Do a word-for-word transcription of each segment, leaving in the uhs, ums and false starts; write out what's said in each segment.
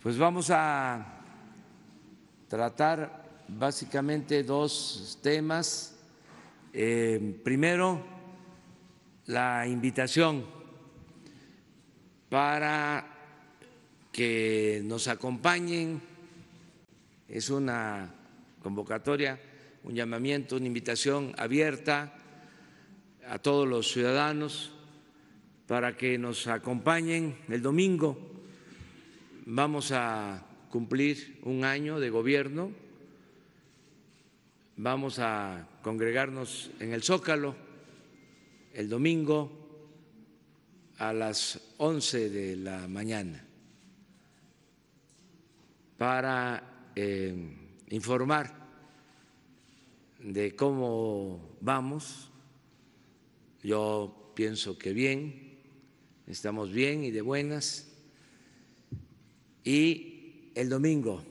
Pues vamos a tratar básicamente dos temas. Eh, primero, la invitación para que nos acompañen. Es una convocatoria, un llamamiento, una invitación abierta a todos los ciudadanos para que nos acompañen el domingo. Vamos a cumplir un año de gobierno, vamos a congregarnos en el Zócalo el domingo a las once de la mañana para eh, informar de cómo vamos. Yo pienso que bien, estamos bien y de buenas. Y el domingo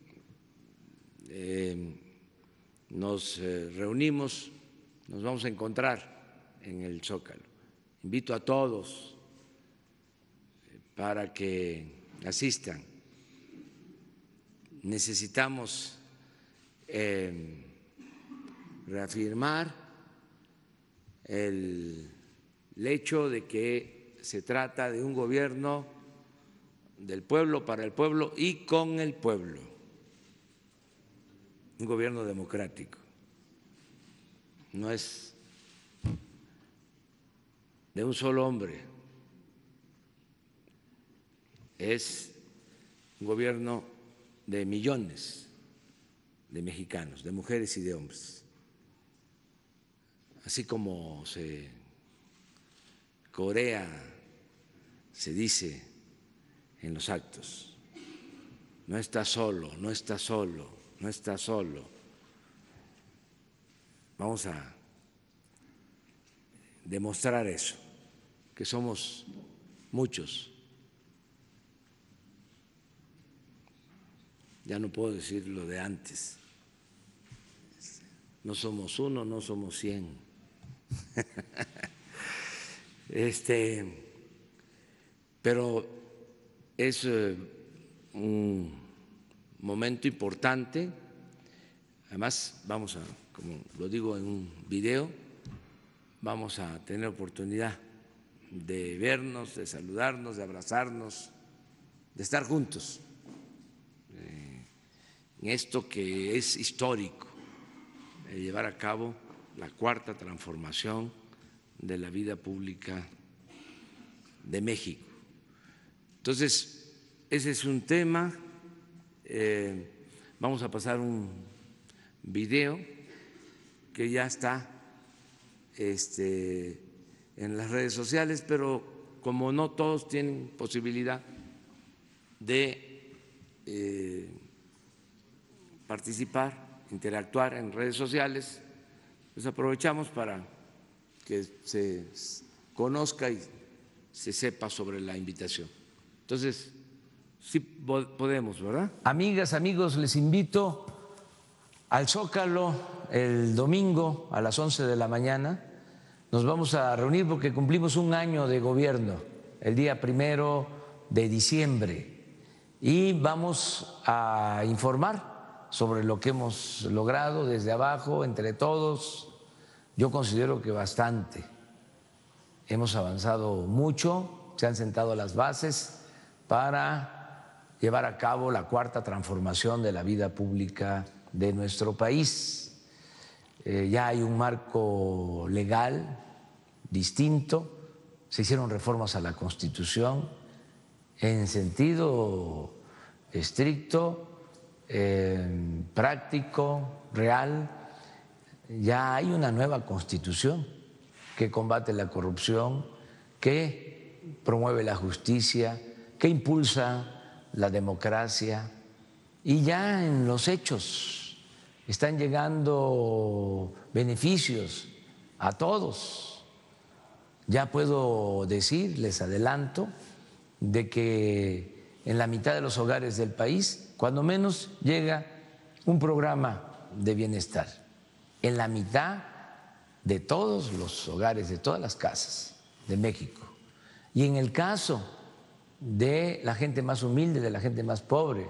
eh, nos eh, reunimos, nos vamos a encontrar en el Zócalo. Invito a todos para que asistan. Necesitamos eh, reafirmar el, el hecho de que se trata de un gobierno del pueblo, para el pueblo y con el pueblo, un gobierno democrático. No es de un solo hombre, es un gobierno de millones de mexicanos, de mujeres y de hombres, así como se corea, se dice en los actos, no está solo, no está solo, no está solo. Vamos a demostrar eso, que somos muchos. Ya no puedo decir lo de antes, no somos uno, no somos cien. Este, pero es un momento importante. Además, vamos a, como lo digo en un video, vamos a tener oportunidad de vernos, de saludarnos, de abrazarnos, de estar juntos en esto que es histórico, de llevar a cabo la cuarta transformación de la vida pública de México. Entonces, ese es un tema. Eh, vamos a pasar un video que ya está este, en las redes sociales, pero como no todos tienen posibilidad de eh, participar, interactuar en redes sociales, pues aprovechamos para que se conozca y se sepa sobre la invitación. Entonces, sí podemos, ¿verdad? Amigas, amigos, les invito al Zócalo el domingo a las once de la mañana. Nos vamos a reunir porque cumplimos un año de gobierno, el día primero de diciembre, y vamos a informar sobre lo que hemos logrado desde abajo, entre todos. Yo considero que bastante. Hemos avanzado mucho, se han sentado las bases para llevar a cabo la cuarta transformación de la vida pública de nuestro país. Eh, ya hay un marco legal distinto, se hicieron reformas a la Constitución en sentido estricto, eh, práctico, real. Ya hay una nueva Constitución que combate la corrupción, que promueve la justicia, que impulsa la democracia, y ya en los hechos están llegando beneficios a todos. Ya puedo decir, les adelanto, de que en la mitad de los hogares del país, cuando menos, llega un programa de bienestar. En la mitad de todos los hogares, de todas las casas de México. Y en el caso de la gente más humilde, de la gente más pobre,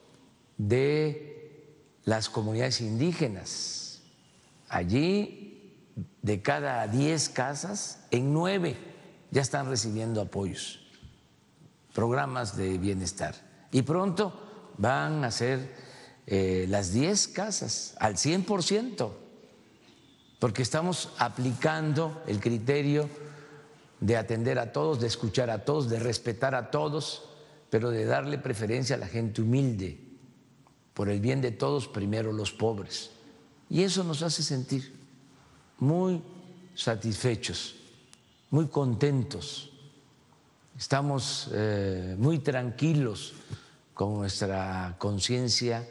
de las comunidades indígenas. Allí, de cada diez casas, en nueve ya están recibiendo apoyos, programas de bienestar. Y pronto van a ser eh, las diez casas al cien por ciento, porque estamos aplicando el criterio de atender a todos, de escuchar a todos, de respetar a todos, pero de darle preferencia a la gente humilde. Por el bien de todos, primero los pobres. Y eso nos hace sentir muy satisfechos, muy contentos. Estamos eh, muy tranquilos con nuestra conciencia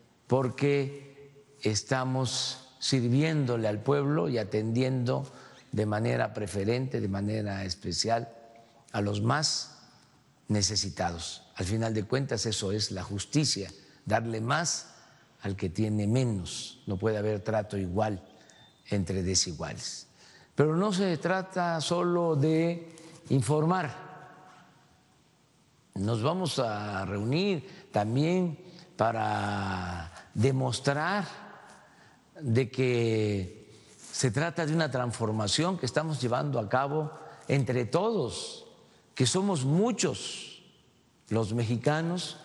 porque estamos sirviéndole al pueblo y atendiendo de manera preferente, de manera especial, a los más necesitados. Al final de cuentas, eso es la justicia, darle más al que tiene menos. No puede haber trato igual entre desiguales. Pero no se trata solo de informar. Nos vamos a reunir también para demostrar de que se trata de una transformación que estamos llevando a cabo entre todos, que somos muchos los mexicanos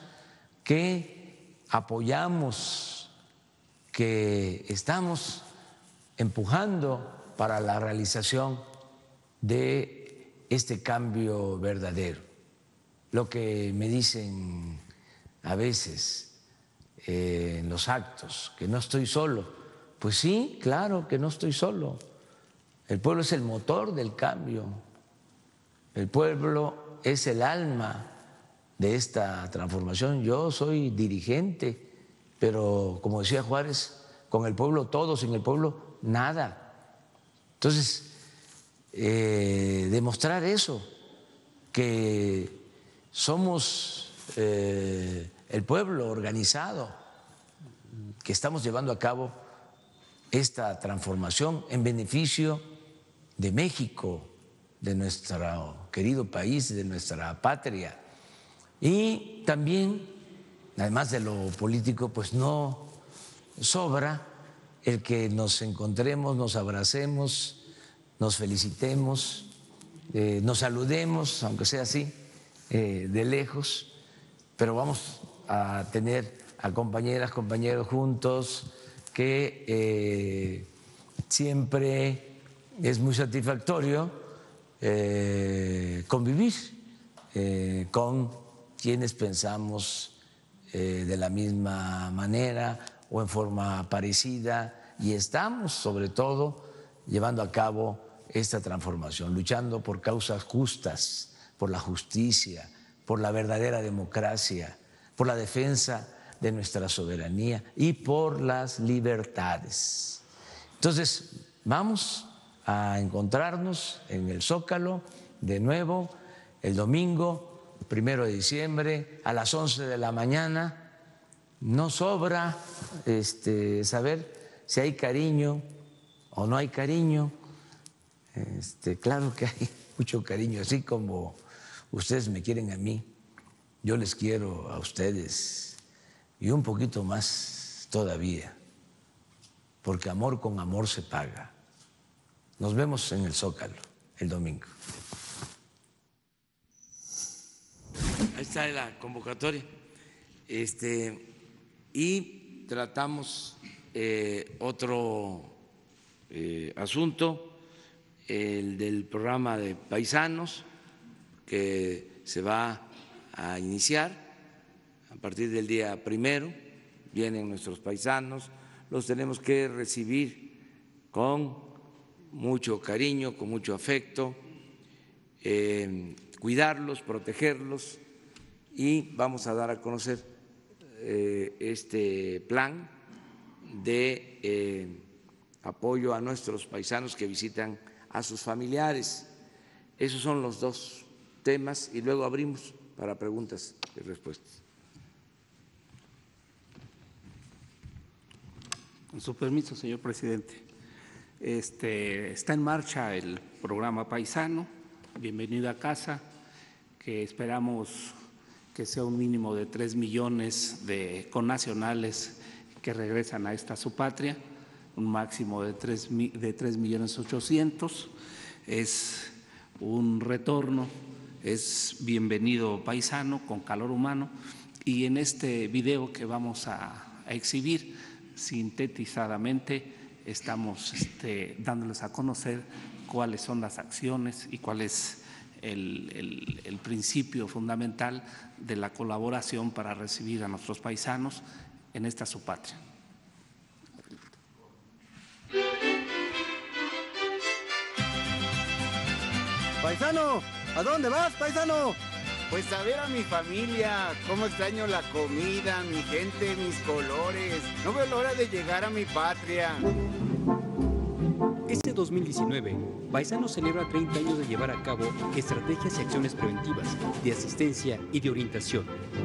que apoyamos, que estamos empujando para la realización de este cambio verdadero. Lo que me dicen a veces eh, en los actos, que no estoy solo. Pues sí, claro que no estoy solo. El pueblo es el motor del cambio. El pueblo es el alma de esta transformación. Yo soy dirigente, pero como decía Juárez, con el pueblo todo, sin el pueblo nada. Entonces, eh, demostrar eso, que somos eh, el pueblo organizado, que estamos llevando a cabo esta transformación en beneficio de México, de nuestro querido país, de nuestra patria. Y también, además de lo político, pues no sobra el que nos encontremos, nos abracemos, nos felicitemos, eh, nos saludemos, aunque sea así, eh, de lejos, pero vamos a tener a compañeras, compañeros juntos, que eh, siempre es muy satisfactorio eh, convivir eh, con quienes pensamos eh, de la misma manera o en forma parecida, y estamos sobre todo llevando a cabo esta transformación, luchando por causas justas, por la justicia, por la verdadera democracia, por la defensa de nuestra soberanía y por las libertades. Entonces, vamos a encontrarnos en el Zócalo de nuevo el domingo, primero de diciembre, a las once de la mañana. No sobra este, saber si hay cariño o no hay cariño. Este, claro que hay mucho cariño, así como ustedes me quieren a mí, yo les quiero a ustedes. Y un poquito más todavía, porque amor con amor se paga. Nos vemos en el Zócalo el domingo. Ahí está la convocatoria. Este, y tratamos eh, otro eh, asunto, el del programa de paisanos, que se va a iniciar. A partir del día primero vienen nuestros paisanos, los tenemos que recibir con mucho cariño, con mucho afecto, eh, cuidarlos, protegerlos, y vamos a dar a conocer eh, este plan de eh, apoyo a nuestros paisanos que visitan a sus familiares. Esos son los dos temas y luego abrimos para preguntas y respuestas. Con su permiso, señor presidente. Este, está en marcha el programa Paisano, bienvenido a casa. que esperamos que sea un mínimo de tres millones de connacionales que regresan a esta su patria, un máximo de tres, de tres millones ochocientos. Es un retorno, es bienvenido paisano con calor humano, y en este video que vamos a, a exhibir sintetizadamente estamos este, dándoles a conocer cuáles son las acciones y cuál es el, el, el principio fundamental de la colaboración para recibir a nuestros paisanos en esta su patria. Paisano, ¿a dónde vas, paisano? Pues a ver a mi familia, cómo extraño la comida, mi gente, mis colores. No veo la hora de llegar a mi patria. Este dos mil diecinueve, Paisano celebra treinta años de llevar a cabo estrategias y acciones preventivas, de asistencia y de orientación.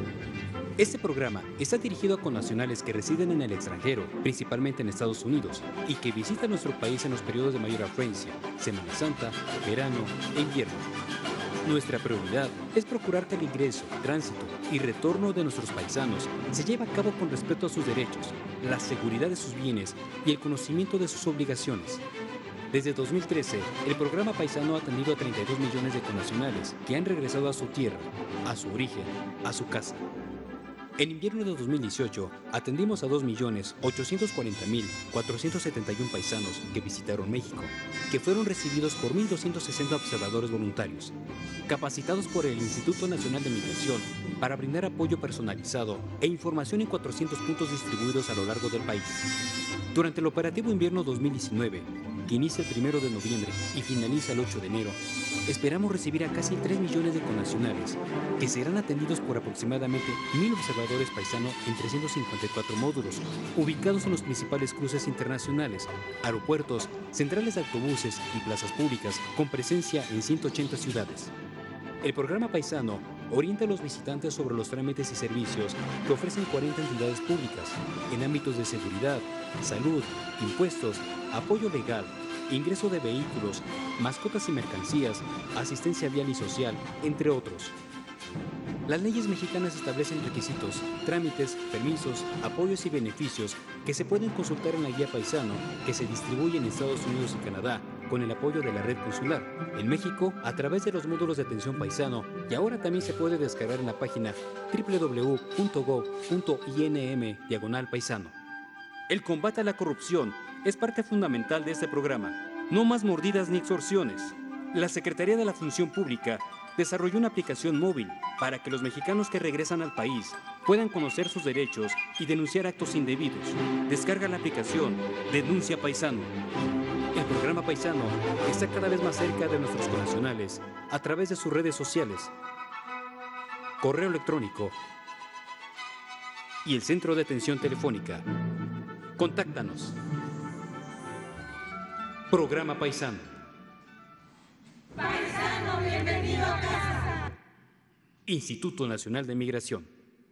Este programa está dirigido a connacionales que residen en el extranjero, principalmente en Estados Unidos, y que visitan nuestro país en los periodos de mayor afluencia, Semana Santa, verano e invierno. Nuestra prioridad es procurar que el ingreso, tránsito y retorno de nuestros paisanos se lleve a cabo con respeto a sus derechos, la seguridad de sus bienes y el conocimiento de sus obligaciones. Desde dos mil trece, el programa Paisano ha atendido a treinta y dos millones de connacionales que han regresado a su tierra, a su origen, a su casa. En invierno de dos mil dieciocho, atendimos a dos millones ochocientos cuarenta mil cuatrocientos setenta y uno paisanos que visitaron México, que fueron recibidos por mil doscientos sesenta observadores voluntarios, capacitados por el Instituto Nacional de Migración para brindar apoyo personalizado e información en cuatrocientos puntos distribuidos a lo largo del país. Durante el operativo invierno dos mil diecinueve, que inicia el primero de noviembre y finaliza el ocho de enero, esperamos recibir a casi tres millones de connacionales que serán atendidos por aproximadamente mil observadores paisanos en trescientos cincuenta y cuatro módulos, ubicados en los principales cruces internacionales, aeropuertos, centrales de autobuses y plazas públicas con presencia en ciento ochenta ciudades. El programa Paisano orienta a los visitantes sobre los trámites y servicios que ofrecen cuarenta entidades públicas en ámbitos de seguridad, salud, impuestos, apoyo legal, ingreso de vehículos, mascotas y mercancías, asistencia vial y social, entre otros. Las leyes mexicanas establecen requisitos, trámites, permisos, apoyos y beneficios que se pueden consultar en la guía Paisano que se distribuye en Estados Unidos y Canadá con el apoyo de la red consular, en México a través de los módulos de atención Paisano, y ahora también se puede descargar en la página doble u doble u doble u punto gov punto i n m diagonal paisano. El combate a la corrupción es parte fundamental de este programa. No más mordidas ni extorsiones. La Secretaría de la Función Pública desarrolló una aplicación móvil para que los mexicanos que regresan al país puedan conocer sus derechos y denunciar actos indebidos. Descarga la aplicación Denuncia Paisano. El programa Paisano está cada vez más cerca de nuestros connacionales a través de sus redes sociales, correo electrónico y el centro de atención telefónica. Contáctanos. Programa Paisano. Paisano, bienvenido a casa. Instituto Nacional de Migración.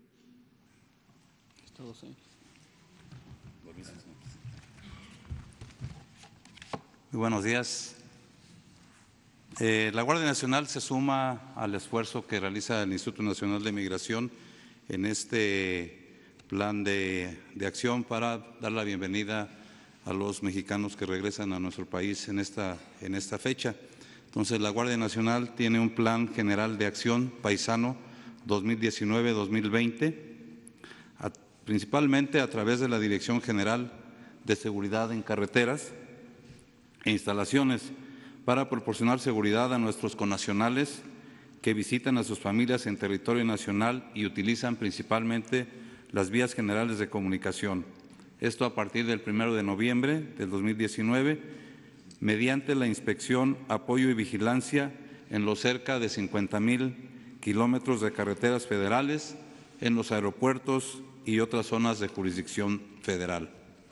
Muy buenos días. Eh, la Guardia Nacional se suma al esfuerzo que realiza el Instituto Nacional de Migración en este plan de, de acción para dar la bienvenida a los mexicanos que regresan a nuestro país en esta, en esta fecha. Entonces, la Guardia Nacional tiene un plan general de acción Paisano dos mil diecinueve a dos mil veinte, a, principalmente a través de la Dirección General de Seguridad en Carreteras e Instalaciones, para proporcionar seguridad a nuestros connacionales que visitan a sus familias en territorio nacional y utilizan principalmente las vías generales de comunicación. Esto a partir del primero de noviembre del dos mil diecinueve, mediante la inspección, apoyo y vigilancia en los cerca de cincuenta mil kilómetros de carreteras federales, en los aeropuertos y otras zonas de jurisdicción federal.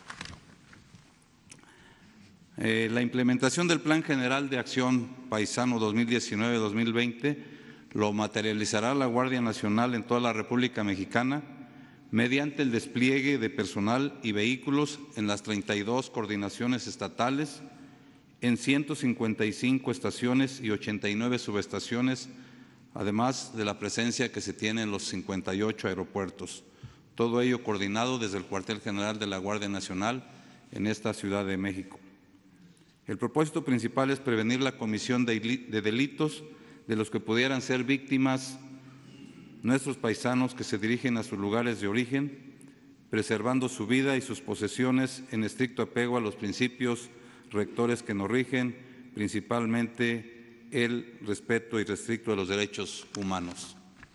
Eh, la implementación del Plan General de Acción Paisano dos mil diecinueve a dos mil veinte lo materializará la Guardia Nacional en toda la República Mexicana mediante el despliegue de personal y vehículos en las treinta y dos coordinaciones estatales, en ciento cincuenta y cinco estaciones y ochenta y nueve subestaciones además de la presencia que se tiene en los cincuenta y ocho aeropuertos. Todo ello coordinado desde el cuartel general de la Guardia Nacional en esta Ciudad de México. El propósito principal es prevenir la comisión de delitos de los que pudieran ser víctimas nuestros paisanos que se dirigen a sus lugares de origen, preservando su vida y sus posesiones en estricto apego a los principios rectores que nos rigen, principalmente el respeto irrestricto de los derechos humanos.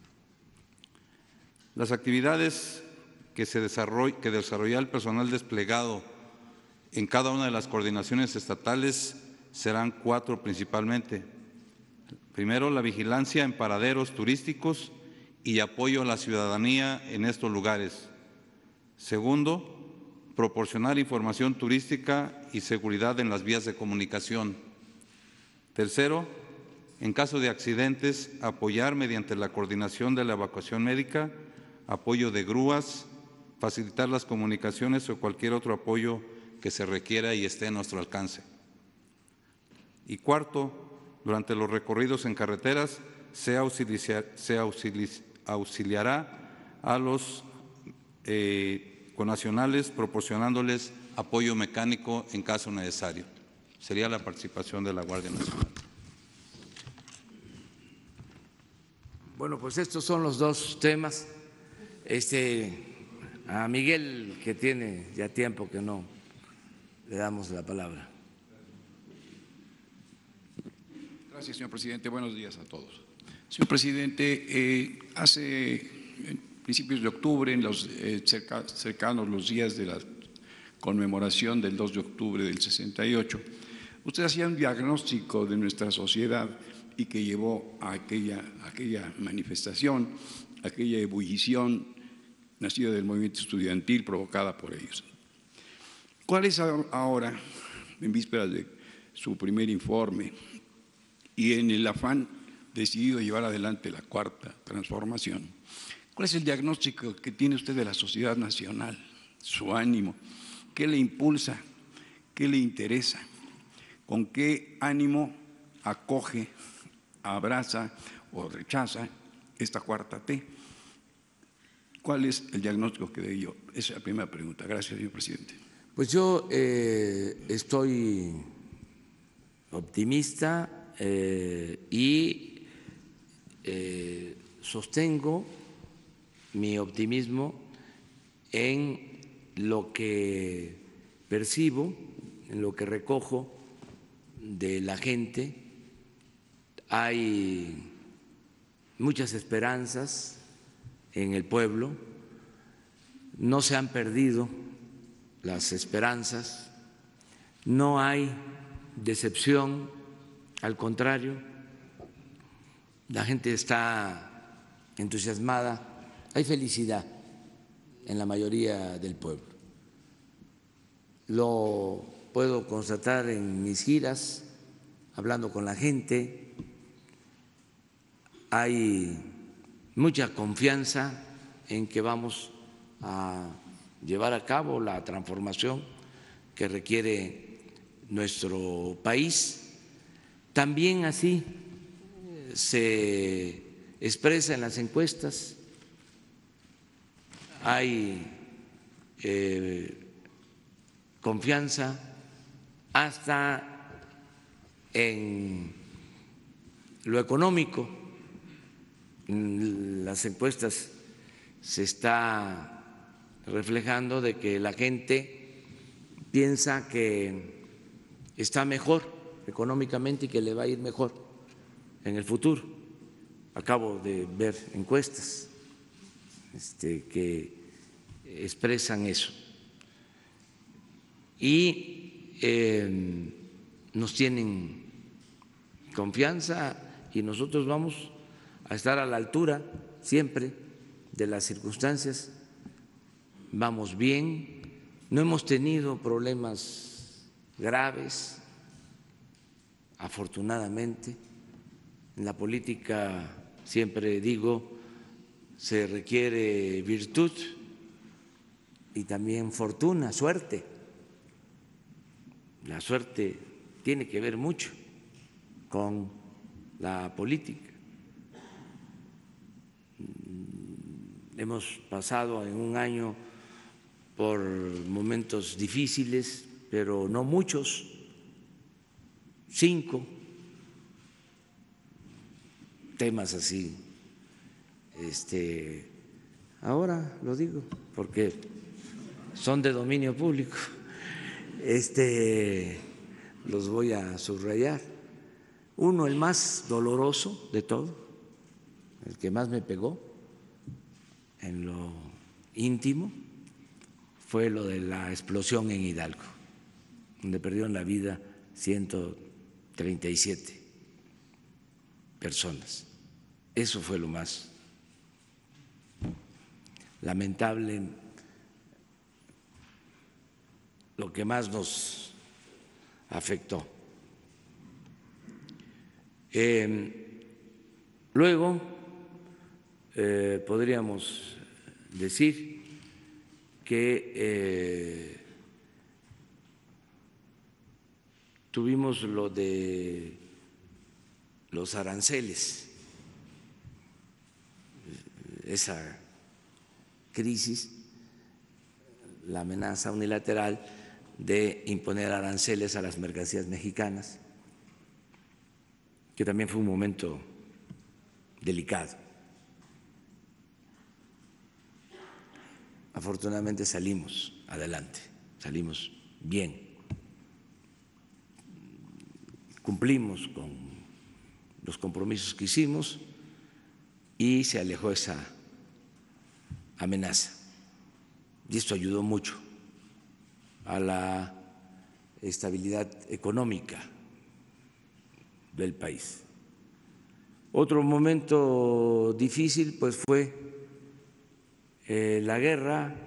Las actividades que, se desarroll, que desarrolla el personal desplegado en cada una de las coordinaciones estatales serán cuatro principalmente. Primero, la vigilancia en paraderos turísticos y apoyo a la ciudadanía en estos lugares. Segundo, proporcionar información turística y seguridad en las vías de comunicación. Tercero, en caso de accidentes, apoyar mediante la coordinación de la evacuación médica, apoyo de grúas, facilitar las comunicaciones o cualquier otro apoyo que se requiera y esté a nuestro alcance. Y cuarto, durante los recorridos en carreteras se, auxiliar, se auxili, auxiliará a los eh, connacionales proporcionándoles apoyo mecánico en caso necesario. Sería la participación de la Guardia Nacional. Bueno, pues estos son los dos temas. Este, a Miguel, que tiene ya tiempo que no le damos la palabra. Gracias, señor presidente. Buenos días a todos. Señor presidente, eh, hace principios de octubre, en los eh, cerca, cercanos los días de la conmemoración del dos de octubre del sesenta y ocho, usted hacía un diagnóstico de nuestra sociedad y que llevó a aquella, aquella manifestación, aquella ebullición nacida del movimiento estudiantil provocada por ellos. ¿Cuál es ahora, en vísperas de su primer informe y en el afán decidido llevar adelante la cuarta transformación, cuál es el diagnóstico que tiene usted de la sociedad nacional, su ánimo, qué le impulsa, qué le interesa, con qué ánimo acoge, abraza o rechaza esta cuarta T? ¿Cuál es el diagnóstico que doy yo? Esa es la primera pregunta. Gracias, señor presidente. Pues yo eh, estoy optimista eh, y eh, sostengo mi optimismo en lo que percibo, en lo que recojo de la gente. Hay muchas esperanzas en el pueblo, no se han perdido las esperanzas, no hay decepción, al contrario, la gente está entusiasmada, hay felicidad en la mayoría del pueblo. Lo puedo constatar en mis giras, hablando con la gente, hay mucha confianza en que vamos a llevar a cabo la transformación que requiere nuestro país. También así se expresa en las encuestas, hay eh, confianza hasta en lo económico. En las encuestas se está reflejando de que la gente piensa que está mejor económicamente y que le va a ir mejor en el futuro. Acabo de ver encuestas este, que expresan eso. Y eh, nos tienen confianza y nosotros vamos a estar a la altura siempre de las circunstancias. Vamos bien, no hemos tenido problemas graves, afortunadamente. En la política, siempre digo, se requiere virtud y también fortuna, suerte. La suerte tiene que ver mucho con la política. hemos pasado en un año por momentos difíciles, pero no muchos, cinco temas así. Este, ahora lo digo porque son de dominio público. Este, los voy a subrayar. Uno, el más doloroso de todo, el que más me pegó en lo íntimo, fue lo de la explosión en Hidalgo, donde perdieron la vida ciento treinta y siete personas. Eso fue lo más lamentable, lo que más nos afectó. Eh, luego, eh, podríamos decir que eh, tuvimos lo de los aranceles, esa crisis, la amenaza unilateral de imponer aranceles a las mercancías mexicanas, que también fue un momento delicado. Afortunadamente salimos adelante, salimos bien, cumplimos con los compromisos que hicimos y se alejó esa amenaza. Y esto ayudó mucho a la estabilidad económica del país. Otro momento difícil pues fue eh, la guerra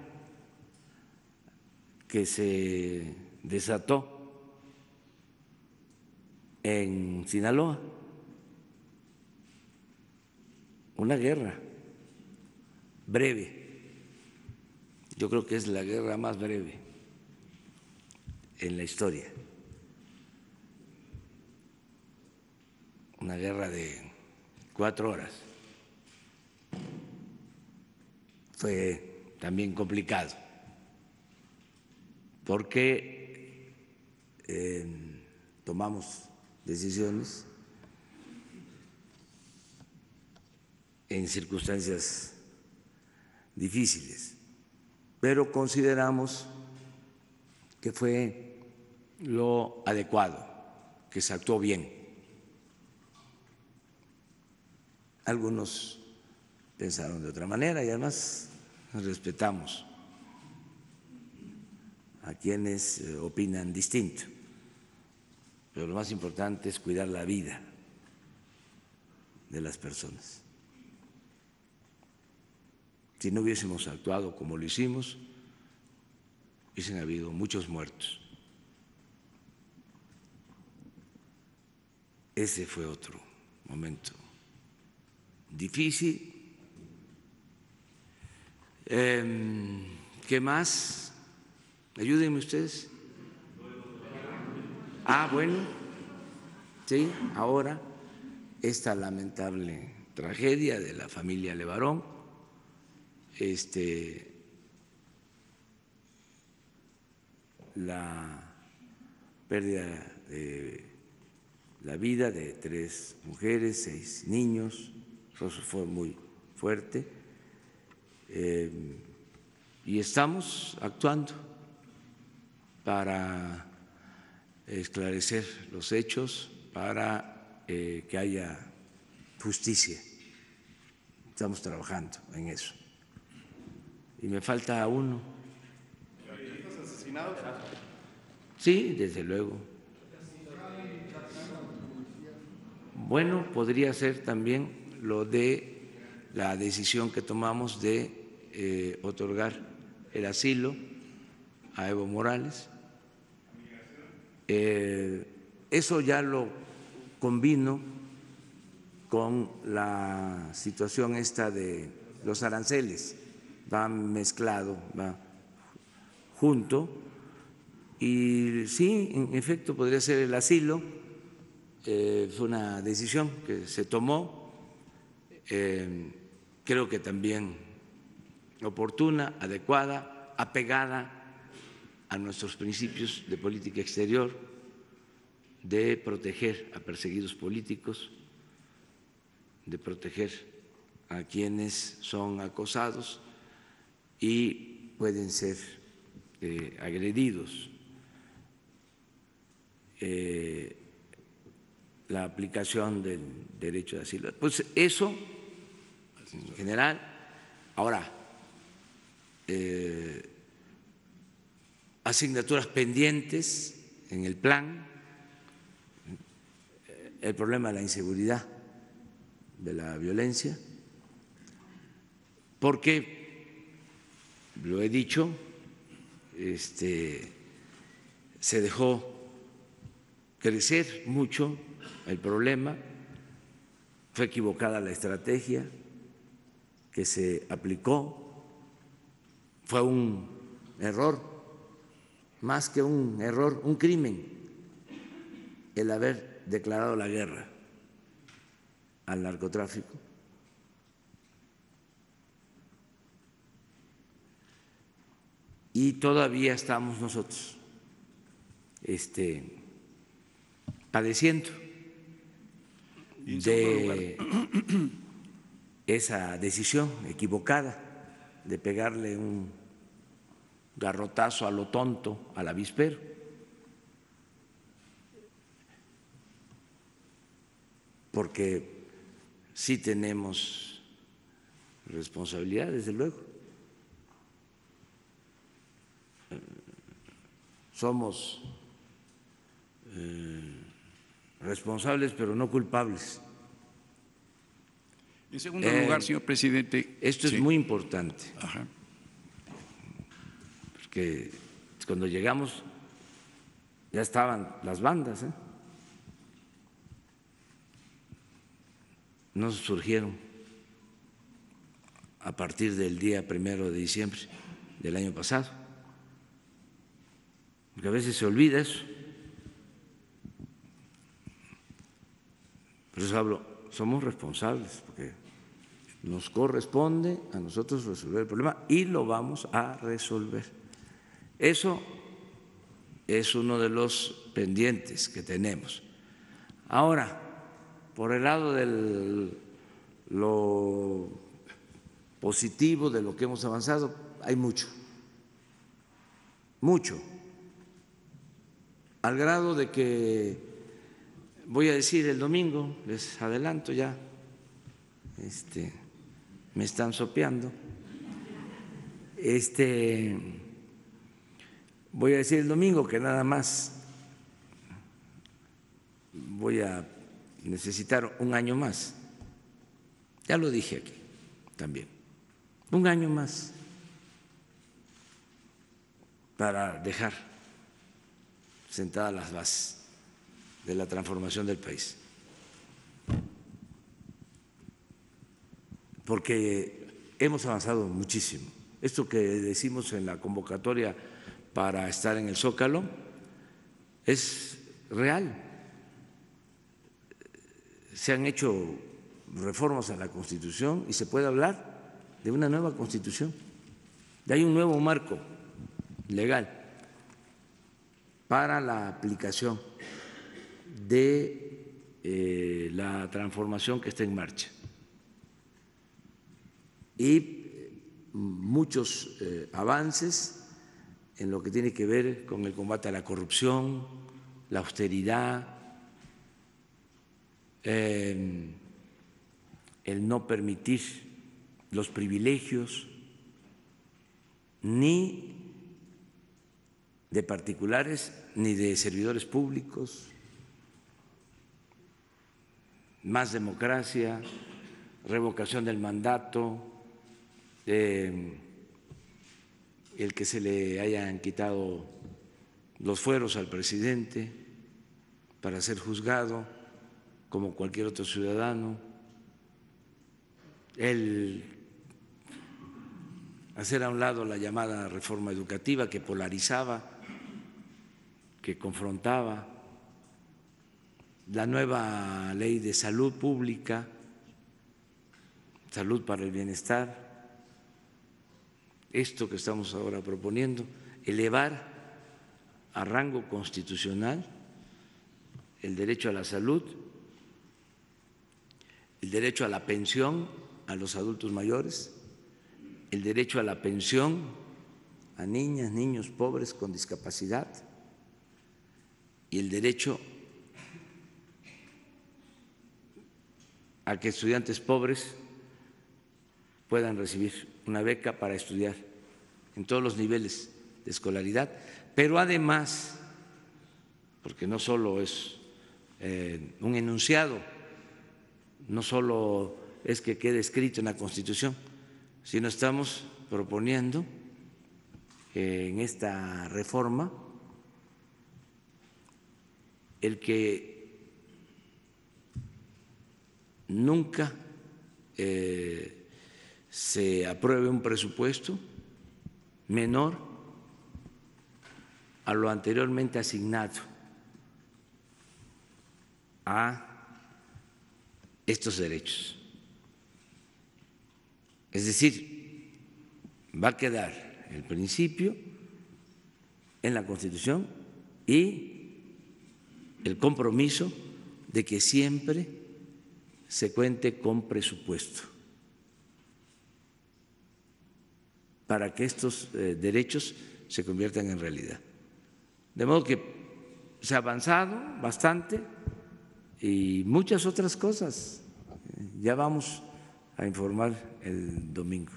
que se desató en Sinaloa, una guerra breve, yo creo que es la guerra más breve en la historia, una guerra de cuatro horas. Fue también complicado porque eh, tomamos decisiones en circunstancias difíciles, pero consideramos que fue lo adecuado, que se actuó bien. Algunos pensaron de otra manera y además respetamos a quienes opinan distinto, pero lo más importante es cuidar la vida de las personas. Si no hubiésemos actuado como lo hicimos, hubiesen habido muchos muertos. Ese fue otro momento difícil. Eh, ¿Qué más? Ayúdenme ustedes. Ah, bueno, sí, ahora esta lamentable tragedia de la familia Levarón, este, la pérdida de la vida de tres mujeres, seis niños, eso fue muy fuerte. Eh, y estamos actuando para esclarecer los hechos, para eh, que haya justicia. Estamos trabajando en eso. Y me falta uno. ¿Los asesinados? Sí, desde luego. Bueno, podría ser también lo de la decisión que tomamos de eh, otorgar el asilo a Evo Morales. Eh, eso ya lo combino con la situación esta de los aranceles, va mezclado, va junto, y sí, en efecto, podría ser el asilo. Eh, fue una decisión que se tomó, eh, creo que también oportuna, adecuada, apegada a nuestros principios de política exterior, de proteger a perseguidos políticos, de proteger a quienes son acosados y pueden ser eh, agredidos. Eh, la aplicación del derecho de asilo. Pues eso, en general. Ahora, eh, asignaturas pendientes en el plan, el problema de la inseguridad, de la violencia, porque, lo he dicho, este, se dejó crecer mucho el problema, fue equivocada la estrategia que se aplicó, fue un error, más que un error, un crimen, el haber declarado la guerra al narcotráfico. Y todavía estamos nosotros este, padeciendo de esa decisión equivocada de pegarle un garrotazo a lo tonto al avispero. Porque sí tenemos responsabilidad, desde luego. Somos eh, responsables, pero no culpables. En segundo eh, lugar, señor presidente. Esto sí. Es muy importante. Ajá. Porque cuando llegamos ya estaban las bandas, ¿eh? No surgieron a partir del día primero de diciembre del año pasado, porque a veces se olvida eso. Por eso hablo, somos responsables, porque nos corresponde a nosotros resolver el problema y lo vamos a resolver. Eso es uno de los pendientes que tenemos. Ahora, por el lado de lo positivo de lo que hemos avanzado, hay mucho, mucho, al grado de que voy a decir el domingo, les adelanto ya, este, me están sopeando, este, voy a decir el domingo que nada más voy a necesitar un año más, ya lo dije aquí también, un año más para dejar sentadas las bases de la transformación del país. Porque hemos avanzado muchísimo. Esto que decimos en la convocatoria para estar en el Zócalo es real. Se han hecho reformas a la Constitución y se puede hablar de una nueva Constitución. Hay un nuevo marco legal para la aplicación de eh, la transformación que está en marcha. Y muchos eh, avances en lo que tiene que ver con el combate a la corrupción, la austeridad, eh, el no permitir los privilegios ni de particulares ni de servidores públicos, más democracia, revocación del mandato, eh, el que se le hayan quitado los fueros al presidente para ser juzgado como cualquier otro ciudadano, el hacer a un lado la llamada reforma educativa que polarizaba, que confrontaba, la nueva ley de salud pública, salud para el bienestar, esto que estamos ahora proponiendo, elevar a rango constitucional el derecho a la salud, el derecho a la pensión a los adultos mayores, el derecho a la pensión a niñas, niños pobres con discapacidad y el derecho a que estudiantes pobres puedan recibir una beca para estudiar en todos los niveles de escolaridad, pero además, porque no solo es eh, un enunciado, no solo es que quede escrito en la Constitución, sino estamos proponiendo eh, en esta reforma el que nunca eh, se apruebe un presupuesto menor a lo anteriormente asignado a estos derechos. Es decir, va a quedar el principio en la Constitución y el compromiso de que siempre se cuente con presupuesto para que estos eh, derechos se conviertan en realidad. De modo que se ha avanzado bastante y muchas otras cosas. Ya vamos a informar el domingo.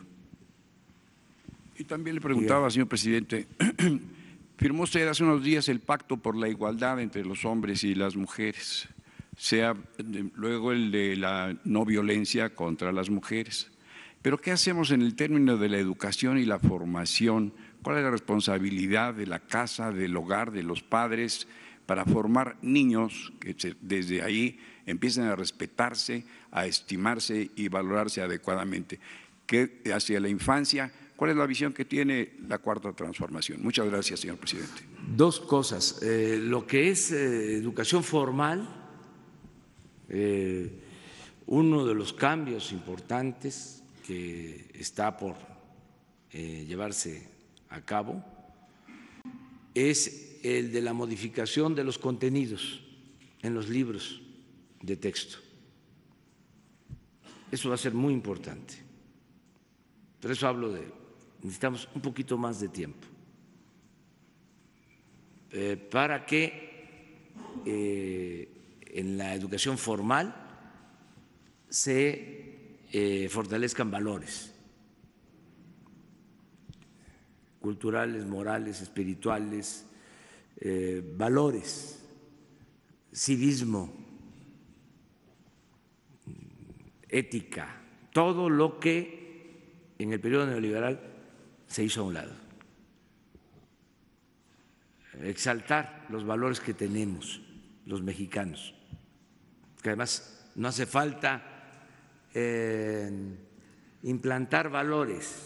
Y también le preguntaba, señor presidente, firmó usted hace unos días el pacto por la igualdad entre los hombres y las mujeres, sea luego el de la no violencia contra las mujeres. Pero ¿qué hacemos en el término de la educación y la formación? ¿Cuál es la responsabilidad de la casa, del hogar, de los padres para formar niños que desde ahí empiecen a respetarse, a estimarse y valorarse adecuadamente? ¿Qué hacia la infancia? ¿Cuál es la visión que tiene la Cuarta Transformación? Muchas gracias, señor presidente. Dos cosas. Eh, lo que es eh, educación formal, eh, uno de los cambios importantes que está por eh, llevarse a cabo es el de la modificación de los contenidos en los libros de texto. Eso va a ser muy importante. Por eso hablo de, necesitamos un poquito más de tiempo eh, para que eh, en la educación formal se eh, fortalezcan valores culturales, morales, espirituales, eh, valores, civismo, ética, todo lo que en el periodo neoliberal se hizo a un lado. Exaltar los valores que tenemos los mexicanos, que además no hace falta eh, implantar valores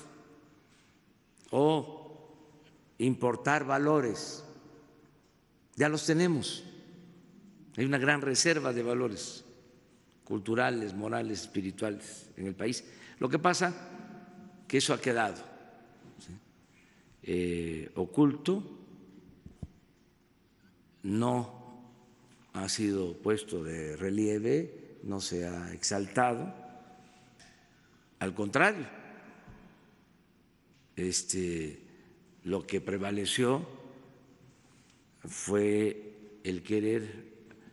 o importar valores, ya los tenemos. Hay una gran reserva de valores culturales, morales, espirituales en el país. Lo que pasa que eso ha quedado ¿sí? eh, oculto, no ha sido puesto de relieve, no se ha exaltado, al contrario, este, lo que prevaleció fue el querer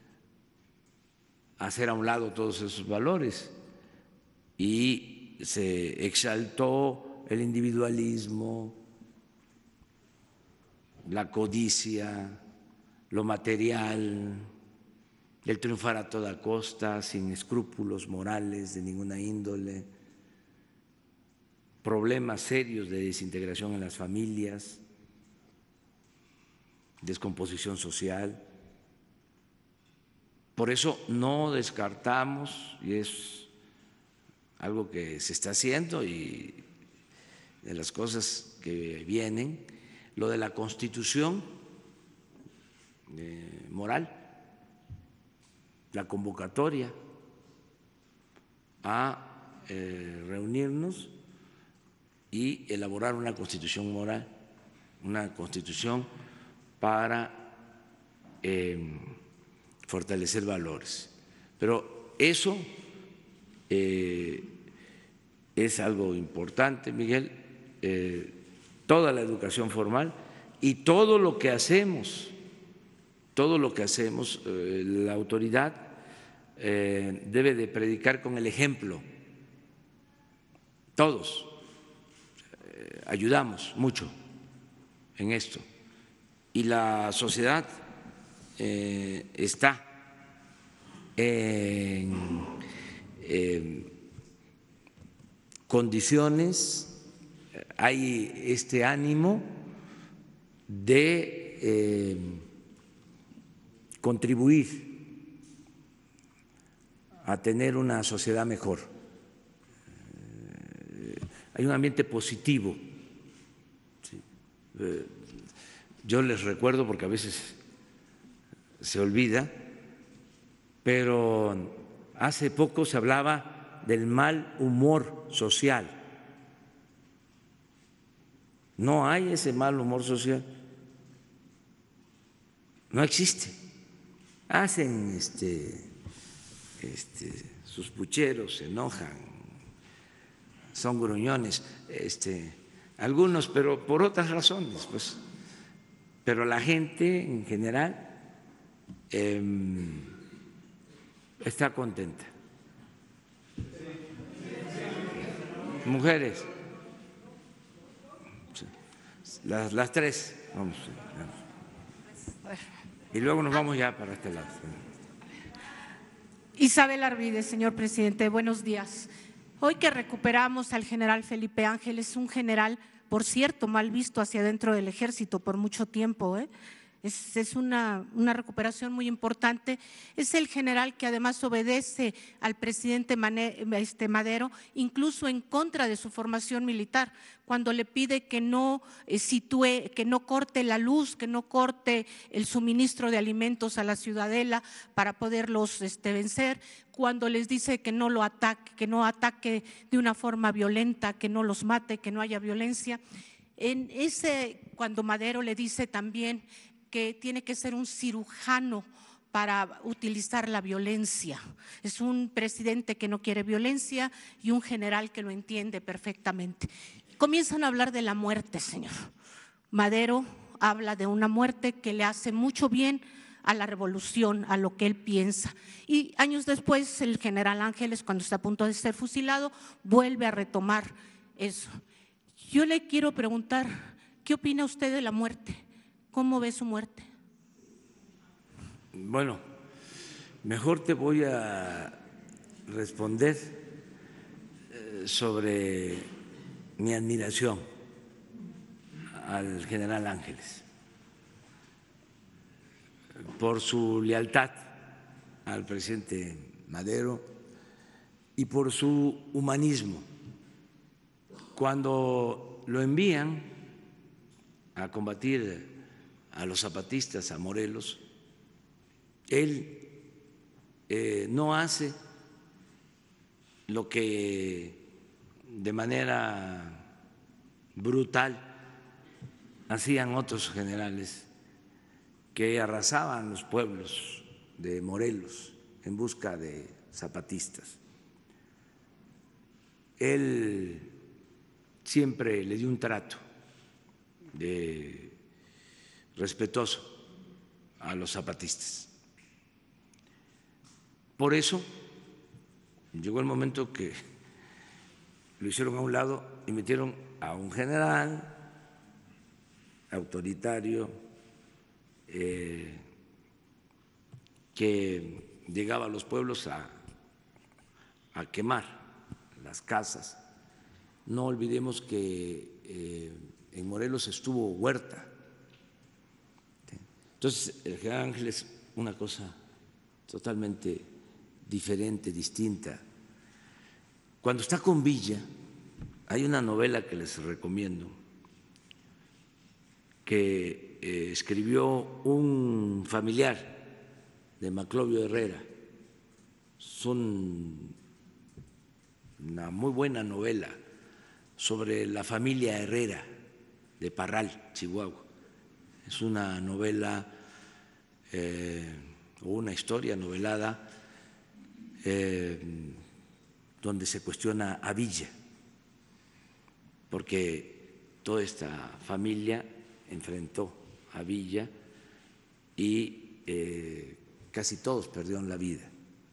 hacer a un lado todos esos valores y se exaltó el individualismo, la codicia, lo material, el triunfar a toda costa, sin escrúpulos morales de ninguna índole, problemas serios de desintegración en las familias, descomposición social. Por eso no descartamos, y es algo que se está haciendo y de las cosas que vienen, lo de la Constitución eh, moral, la convocatoria a eh, reunirnos y elaborar una constitución moral, una constitución para eh, fortalecer valores. Pero eso eh, es algo importante, Miguel, eh, toda la educación formal y todo lo que hacemos, todo lo que hacemos, eh, la autoridad eh, debe de predicar con el ejemplo. Todos eh, ayudamos mucho en esto y la sociedad eh, está en eh, condiciones, hay este ánimo de eh, contribuir a tener una sociedad mejor. Eh, hay un ambiente positivo. Sí. Eh, yo les recuerdo, porque a veces se olvida, pero hace poco se hablaba del mal humor social. No hay ese mal humor social, no existe. Hacen este, este, sus pucheros, se enojan, son gruñones, este, algunos, pero por otras razones, pues. Pero la gente en general eh, está contenta. Mujeres, las, las tres, vamos, vamos. Y luego nos vamos ya para este lado. Isabel Arvides, señor presidente, buenos días. Hoy que recuperamos al general Felipe Ángeles, un general, por cierto, mal visto hacia dentro del ejército por mucho tiempo, ¿eh? Es, es una, una recuperación muy importante. Es el general que además obedece al presidente este Madero, incluso en contra de su formación militar, cuando le pide que no eh, sitúe, que no corte la luz, que no corte el suministro de alimentos a la ciudadela para poderlos este, vencer, cuando les dice que no lo ataque, que no ataque de una forma violenta, que no los mate, que no haya violencia. En ese, cuando Madero le dice también que tiene que ser un cirujano para utilizar la violencia. Es un presidente que no quiere violencia y un general que lo entiende perfectamente. Comienzan a hablar de la muerte, señor. Madero habla de una muerte que le hace mucho bien a la revolución, a lo que él piensa. Y años después, el general Ángeles, cuando está a punto de ser fusilado, vuelve a retomar eso. Yo le quiero preguntar, ¿qué opina usted de la muerte? ¿Cómo ve su muerte? Bueno, mejor te voy a responder sobre mi admiración al general Ángeles por su lealtad al presidente Madero y por su humanismo. Cuando lo envían a combatir a los zapatistas, a Morelos, él eh, no hace lo que de manera brutal hacían otros generales que arrasaban los pueblos de Morelos en busca de zapatistas. Él siempre le dio un trato de respetuoso a los zapatistas. Por eso llegó el momento que lo hicieron a un lado y metieron a un general autoritario eh, que llegaba a los pueblos a, a quemar las casas. No olvidemos que eh, en Morelos estuvo Huerta. Entonces, el general Ángeles, una cosa totalmente diferente, distinta. Cuando está con Villa, hay una novela que les recomiendo, que eh, escribió un familiar de Maclovio Herrera. Es un, una muy buena novela sobre la familia Herrera de Parral, Chihuahua. Es una novela eh, o una historia novelada eh, donde se cuestiona a Villa, porque toda esta familia enfrentó a Villa y eh, casi todos perdieron la vida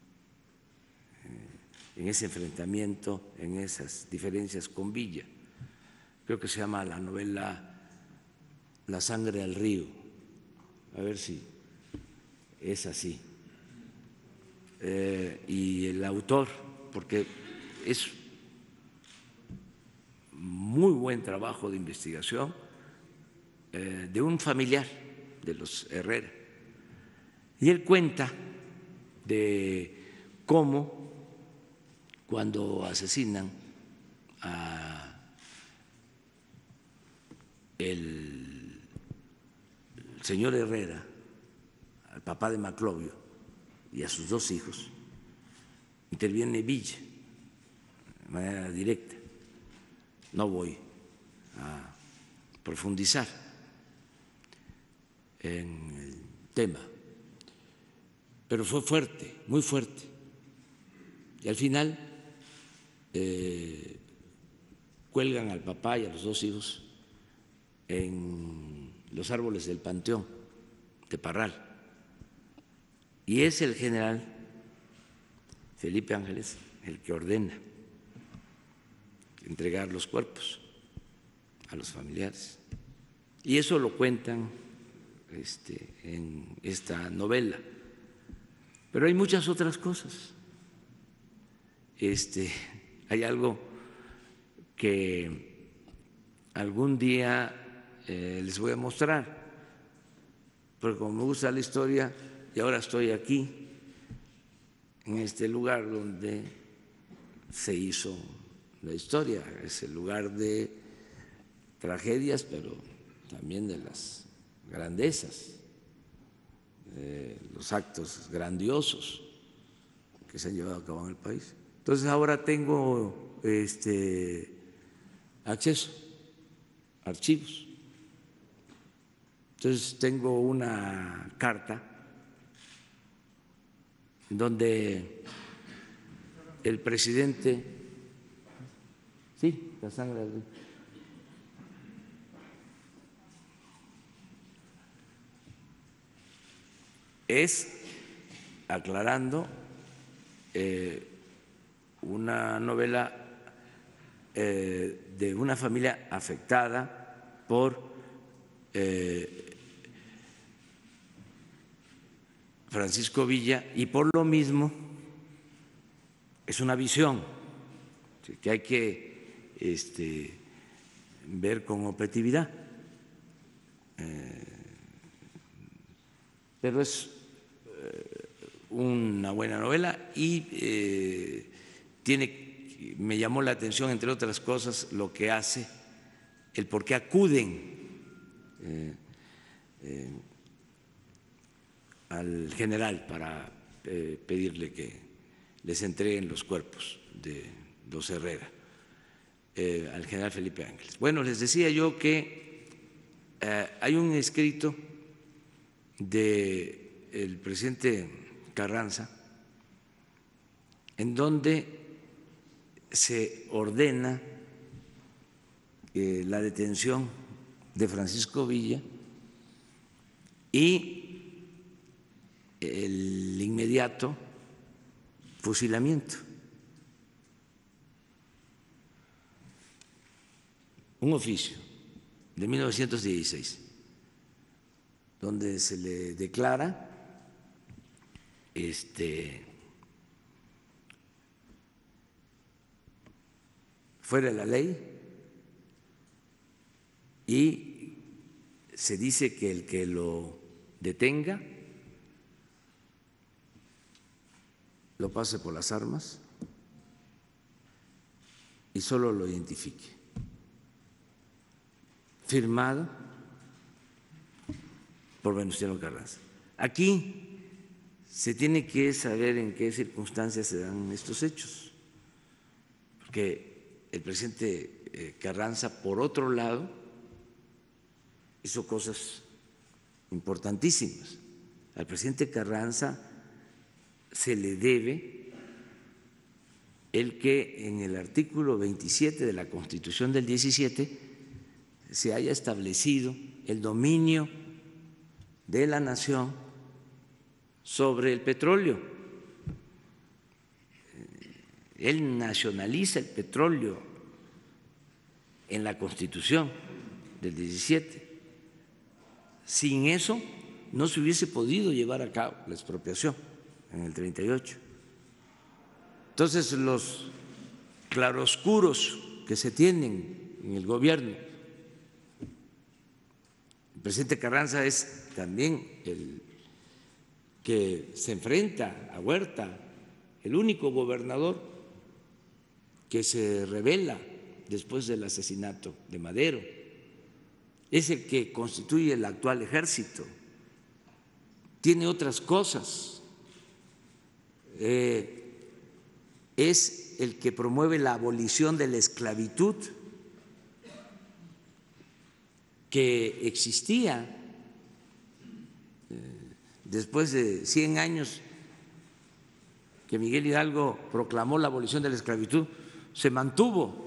en ese enfrentamiento, en esas diferencias con Villa. Creo que se llama la novela La sangre al río, a ver si es así. Eh, y el autor, porque es muy buen trabajo de investigación eh, de un familiar de los Herrera, y él cuenta de cómo cuando asesinan a el señor Herrera, al papá de Maclovio y a sus dos hijos, interviene Villa de manera directa. No voy a profundizar en el tema, pero fue fuerte, muy fuerte. Y al final Eh, cuelgan al papá y a los dos hijos en los árboles del Panteón de Parral. Y es el general Felipe Ángeles el que ordena entregar los cuerpos a los familiares. Y eso lo cuentan este, en esta novela. Pero hay muchas otras cosas. Este, hay algo que algún día eh, les voy a mostrar, porque como me gusta la historia y ahora estoy aquí, en este lugar donde se hizo la historia, es el lugar de tragedias, pero también de las grandezas, de los actos grandiosos que se han llevado a cabo en el país. Entonces ahora tengo este, acceso a archivos. Entonces tengo una carta donde el presidente, sí, la sangre del río, es aclarando eh, una novela eh, de una familia afectada por eh, Francisco Villa, y por lo mismo es una visión que hay que este, ver con objetividad, eh, pero es eh, una buena novela y eh, tiene, me llamó la atención, entre otras cosas, lo que hace, el por qué acuden eh, eh, al general para eh, pedirle que les entreguen los cuerpos de los Herrera, eh, al general Felipe Ángeles. Bueno, les decía yo que eh, hay un escrito del presidente Carranza en donde se ordena eh, la detención de Francisco Villa y el inmediato fusilamiento. Un oficio de mil novecientos dieciséis, donde se le declara este, fuera de la ley, y se dice que el que lo detenga lo pase por las armas y solo lo identifique. Firmado por Venustiano Carranza. Aquí se tiene que saber en qué circunstancias se dan estos hechos, porque el presidente eh, Carranza, por otro lado, hizo cosas importantísimas. Al presidente Carranza se le debe el que en el artículo veintisiete de la Constitución del diecisiete se haya establecido el dominio de la nación sobre el petróleo. Él nacionaliza el petróleo en la Constitución del diecisiete. Sin eso no se hubiese podido llevar a cabo la expropiación en el treinta y ocho. Entonces, los claroscuros que se tienen en el gobierno, el presidente Carranza es también el que se enfrenta a Huerta, el único gobernador que se rebela después del asesinato de Madero, es el que constituye el actual ejército, tiene otras cosas, eh, es el que promueve la abolición de la esclavitud que existía eh, después de cien años que Miguel Hidalgo proclamó la abolición de la esclavitud, se mantuvo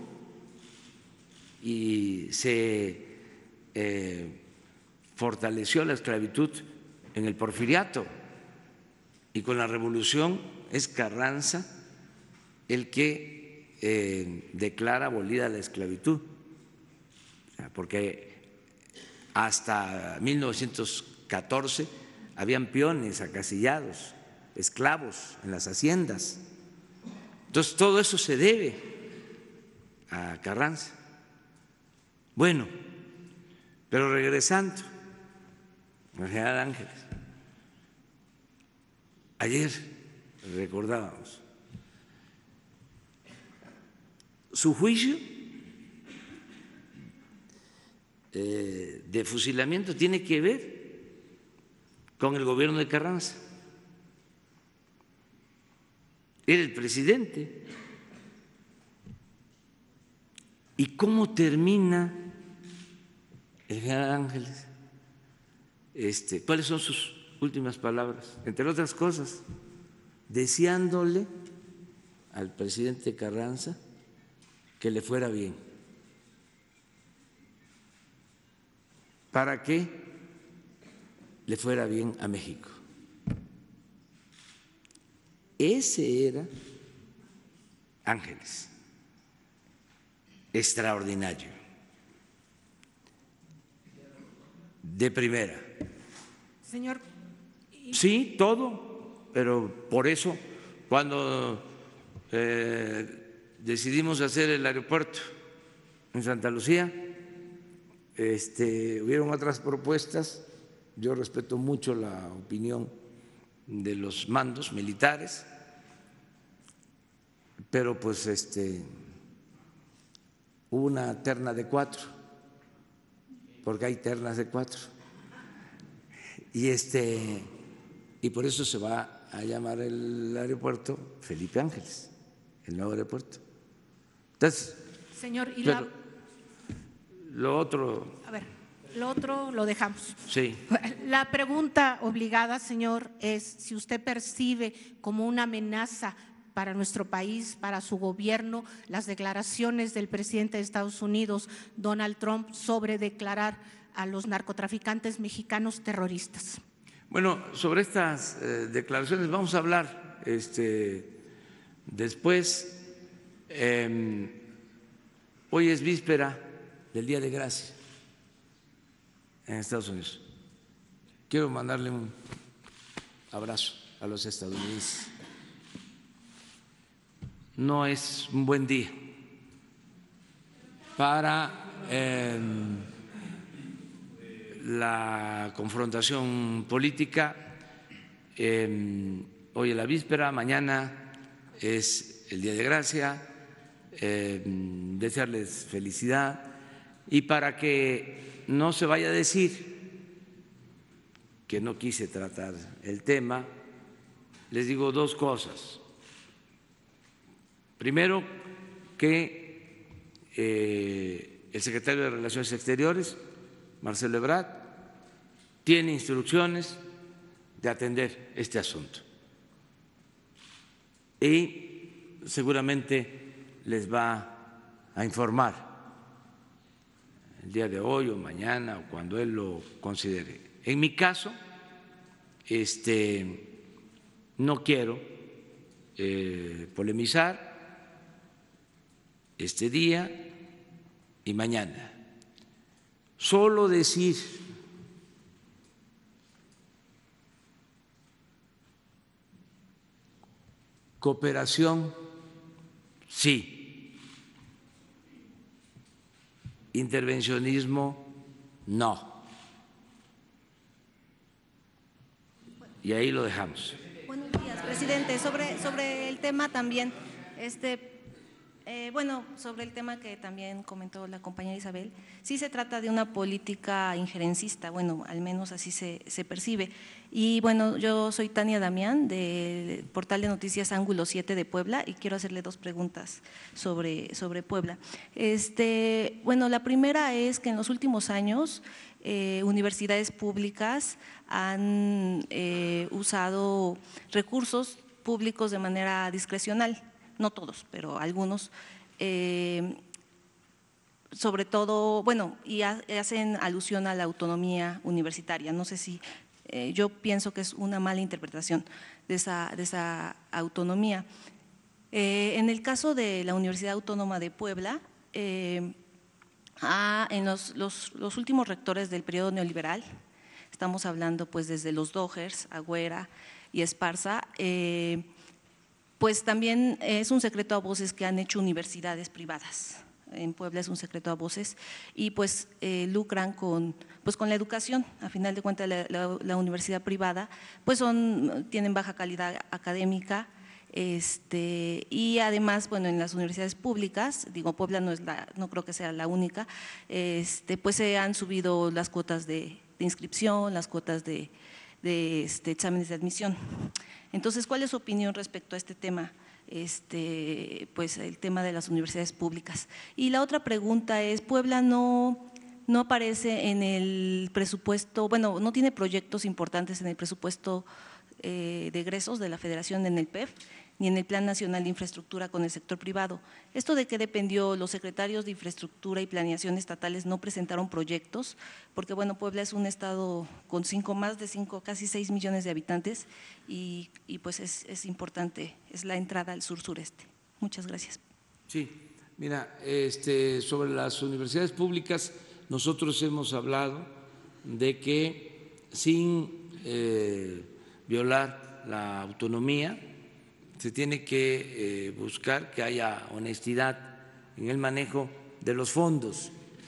y se eh, fortaleció la esclavitud en el Porfiriato, y con la revolución es Carranza el que eh, declara abolida la esclavitud, porque hasta mil novecientos catorce habían peones acasillados, esclavos en las haciendas. Entonces todo eso se debe a Carranza. Bueno, pero regresando al general Ángeles, ayer recordábamos su juicio eh, de fusilamiento tiene que ver con el gobierno de Carranza. Era el presidente. ¿Y cómo termina el general Ángeles? Este, ¿cuáles son sus últimas palabras? Entre otras cosas, deseándole al presidente Carranza que le fuera bien, para que le fuera bien a México. Ese era Ángeles, extraordinario, de primera. Señor. Sí, todo, pero por eso cuando eh, decidimos hacer el aeropuerto en Santa Lucía, este, hubieron otras propuestas. Yo respeto mucho la opinión de los mandos militares, pero pues este, hubo una terna de cuatro, porque hay ternas de cuatro, y este, y por eso se va a llamar el aeropuerto Felipe Ángeles, el nuevo aeropuerto. Entonces, señor, y pero, la, lo otro. A ver, lo otro lo dejamos. Sí. La pregunta obligada, señor, es si usted percibe como una amenaza para nuestro país, para su gobierno, las declaraciones del presidente de Estados Unidos, Donald Trump, sobre declarar a los narcotraficantes mexicanos terroristas. Bueno, sobre estas eh, declaraciones vamos a hablar este, después. Eh, hoy es víspera del Día de Gracia en Estados Unidos. Quiero mandarle un abrazo a los estadounidenses. No es un buen día para eh, la confrontación política. Eh, hoy es la víspera, mañana es el Día de Gracia. Eh, desearles felicidad y para que no se vaya a decir que no quise tratar el tema, les digo dos cosas. Primero, que eh, el secretario de Relaciones Exteriores, Marcelo Ebrard, tiene instrucciones de atender este asunto y seguramente les va a informar el día de hoy o mañana o cuando él lo considere. En mi caso, este, no quiero eh, polemizar este día y mañana, solo decir cooperación, sí. Intervencionismo, no. Y ahí lo dejamos. Buenos días, presidente. Sobre, sobre el tema también, este, eh, bueno, sobre el tema que también comentó la compañera Isabel, sí se trata de una política injerencista, bueno, al menos así se, se percibe. Y bueno, yo soy Tania Damián, del portal de noticias Ángulo siete de Puebla, y quiero hacerle dos preguntas sobre, sobre Puebla. Este, bueno, la primera es que en los últimos años eh, universidades públicas han eh, usado recursos públicos de manera discrecional, no todos, pero algunos, eh, sobre todo, bueno, y hacen alusión a la autonomía universitaria. No sé si… Eh, yo pienso que es una mala interpretación de esa, de esa autonomía. Eh, en el caso de la Universidad Autónoma de Puebla, eh, ah, en los, los, los últimos rectores del periodo neoliberal, estamos hablando pues desde los Dogers, Agüera y Esparza, eh, pues también es un secreto a voces que han hecho universidades privadas. En Puebla es un secreto a voces y pues eh, lucran con, pues con la educación. A final de cuentas la, la, la universidad privada pues son, tienen baja calidad académica, este, y además bueno en las universidades públicas, digo Puebla no, es la, no creo que sea la única, este, pues se han subido las cuotas de, de inscripción, las cuotas de, de este, exámenes de admisión. Entonces, ¿cuál es su opinión respecto a este tema? Este, pues el tema de las universidades públicas. Y la otra pregunta es, Puebla no, no aparece en el presupuesto, bueno, no tiene proyectos importantes en el presupuesto eh, de egresos de la Federación en el P E F, ni en el Plan Nacional de Infraestructura con el sector privado. ¿Esto de qué dependió? Los secretarios de Infraestructura y Planeación estatales no presentaron proyectos, porque bueno, Puebla es un estado con cinco, más de cinco, casi seis millones de habitantes y, y pues es, es importante, es la entrada al sur-sureste. Muchas gracias. Sí, mira, este, sobre las universidades públicas, nosotros hemos hablado de que sin eh, violar la autonomía, se tiene que eh, buscar que haya honestidad en el manejo de los fondos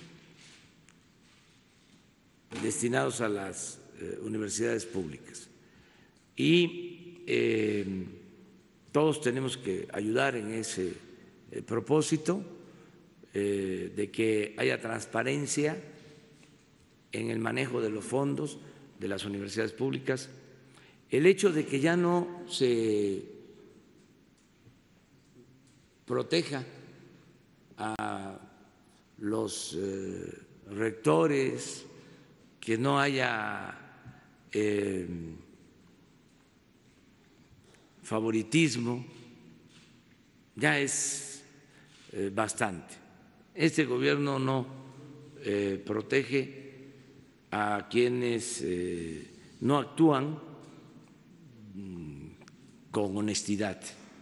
destinados a las eh, universidades públicas. Y eh, todos tenemos que ayudar en ese eh, propósito eh, de que haya transparencia en el manejo de los fondos de las universidades públicas. El hecho de que ya no se proteja a los eh, rectores, que no haya eh, favoritismo, ya es eh, bastante. Este gobierno no eh, protege a quienes eh, no actúan con honestidad.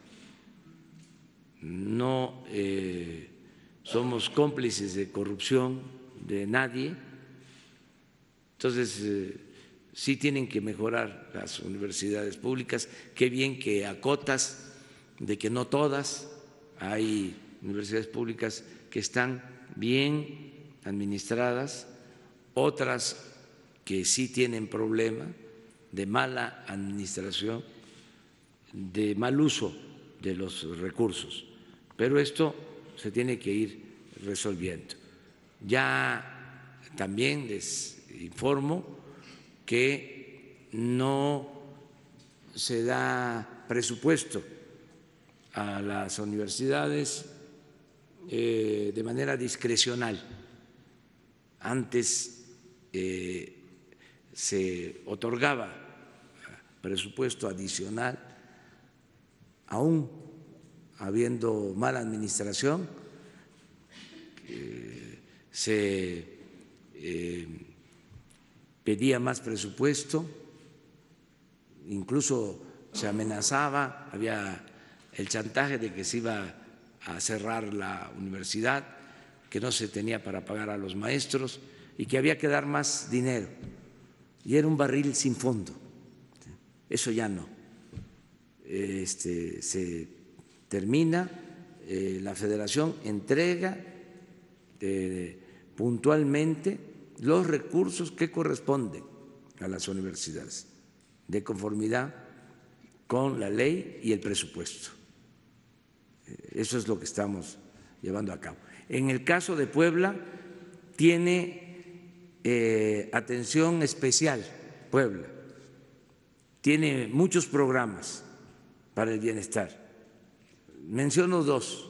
No eh, somos cómplices de corrupción de nadie, entonces eh, sí tienen que mejorar las universidades públicas. Qué bien que acotas de que no todas, hay universidades públicas que están bien administradas, otras que sí tienen problema de mala administración, de mal uso de los recursos. Pero esto se tiene que ir resolviendo. Ya también les informo que no se da presupuesto a las universidades eh, de manera discrecional. Antes eh, se otorgaba presupuesto adicional, aún habiendo mala administración, eh, se eh, pedía más presupuesto, incluso se amenazaba, había el chantaje de que se iba a cerrar la universidad, que no se tenía para pagar a los maestros y que había que dar más dinero. Y era un barril sin fondo. Eso ya no. Este, se termina, eh, la Federación entrega eh, puntualmente los recursos que corresponden a las universidades, de conformidad con la ley y el presupuesto. Eso es lo que estamos llevando a cabo. En el caso de Puebla, tiene eh, atención especial, Puebla, tiene muchos programas para el bienestar. Menciono dos.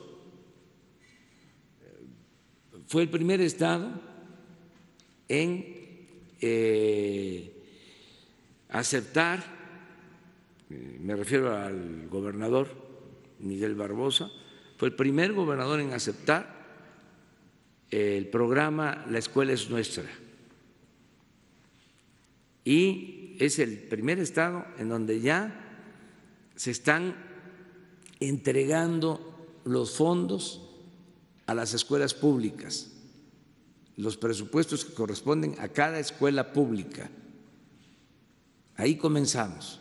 Fue el primer estado en eh, aceptar, me refiero al gobernador Miguel Barbosa, fue el primer gobernador en aceptar el programa La Escuela es Nuestra. Y es el primer estado en donde ya se están entregando los fondos a las escuelas públicas, los presupuestos que corresponden a cada escuela pública. Ahí comenzamos.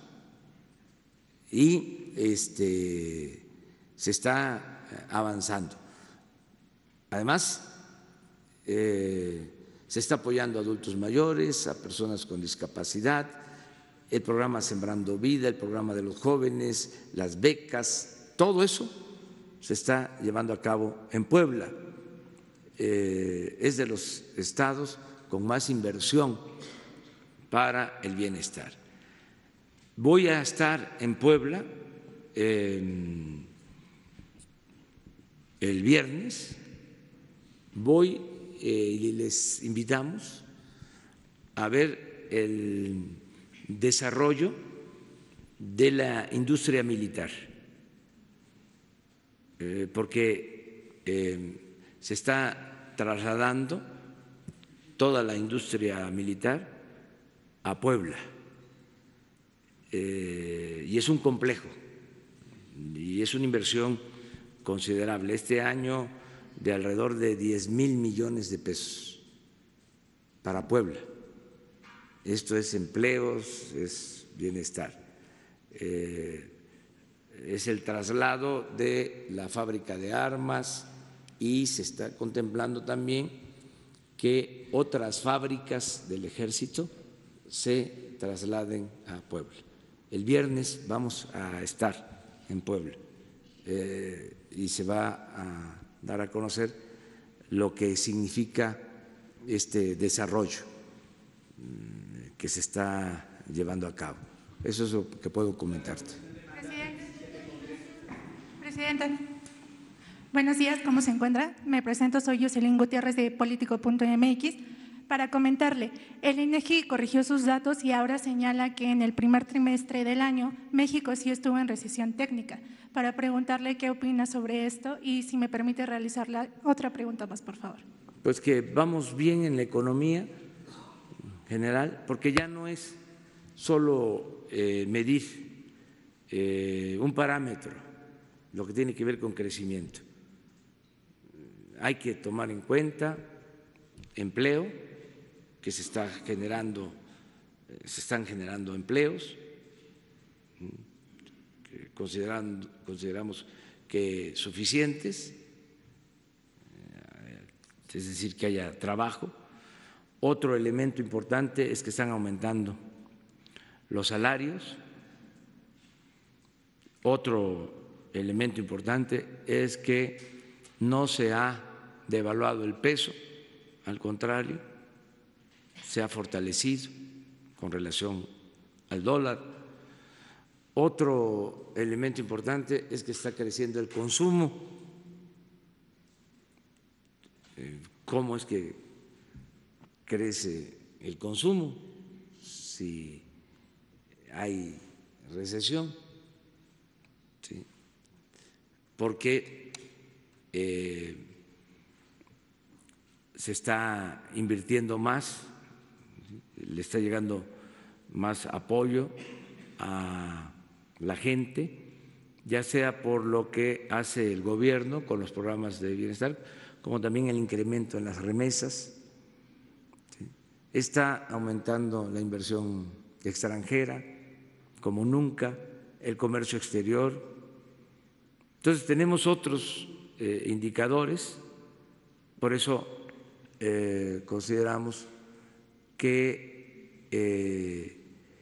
Y este, se está avanzando. Además, eh, se está apoyando a adultos mayores, a personas con discapacidad, el programa Sembrando Vida, el programa de los jóvenes, las becas, todo eso se está llevando a cabo en Puebla. Eh, es de los estados con más inversión para el bienestar. Voy a estar en Puebla eh, el viernes, voy eh, y les invitamos a ver el desarrollo de la industria militar, eh, porque eh, se está trasladando toda la industria militar a Puebla. Eh, y es un complejo y es una inversión considerable. Este año de alrededor de diez mil millones de pesos para Puebla. Esto es empleos, es bienestar. Eh, es el traslado de la fábrica de armas y se está contemplando también que otras fábricas del ejército se trasladen a Puebla. El viernes vamos a estar en Puebla eh, y se va a dar a conocer lo que significa este desarrollo que se está llevando a cabo. Eso es lo que puedo comentarte. Presidente, Presidente, buenos días, ¿cómo se encuentra? Me presento, soy Jocelyn Gutiérrez de Político punto M X. Para comentarle, el INEGI corrigió sus datos y ahora señala que en el primer trimestre del año México sí estuvo en recesión técnica. Para preguntarle qué opina sobre esto y si me permite realizarle otra pregunta más, por favor. Pues que vamos bien en la economía general, porque ya no es solo eh, medir eh, un parámetro, lo que tiene que ver con crecimiento. Hay que tomar en cuenta empleo, que se está generando, se están generando empleos, que considerando, consideramos que suficientes, es decir, que haya trabajo. Otro elemento importante es que están aumentando los salarios. Otro elemento importante es que no se ha devaluado el peso, al contrario, se ha fortalecido con relación al dólar. Otro elemento importante es que está creciendo el consumo cómo es que crece el consumo, si hay recesión, ¿sí? Porque eh, se está invirtiendo más, le está llegando más apoyo a la gente, ya sea por lo que hace el gobierno con los programas de bienestar, como también el incremento en las remesas. ¿Sí? Está aumentando la inversión extranjera como nunca, el comercio exterior. Entonces tenemos otros eh, indicadores, por eso eh, consideramos que eh,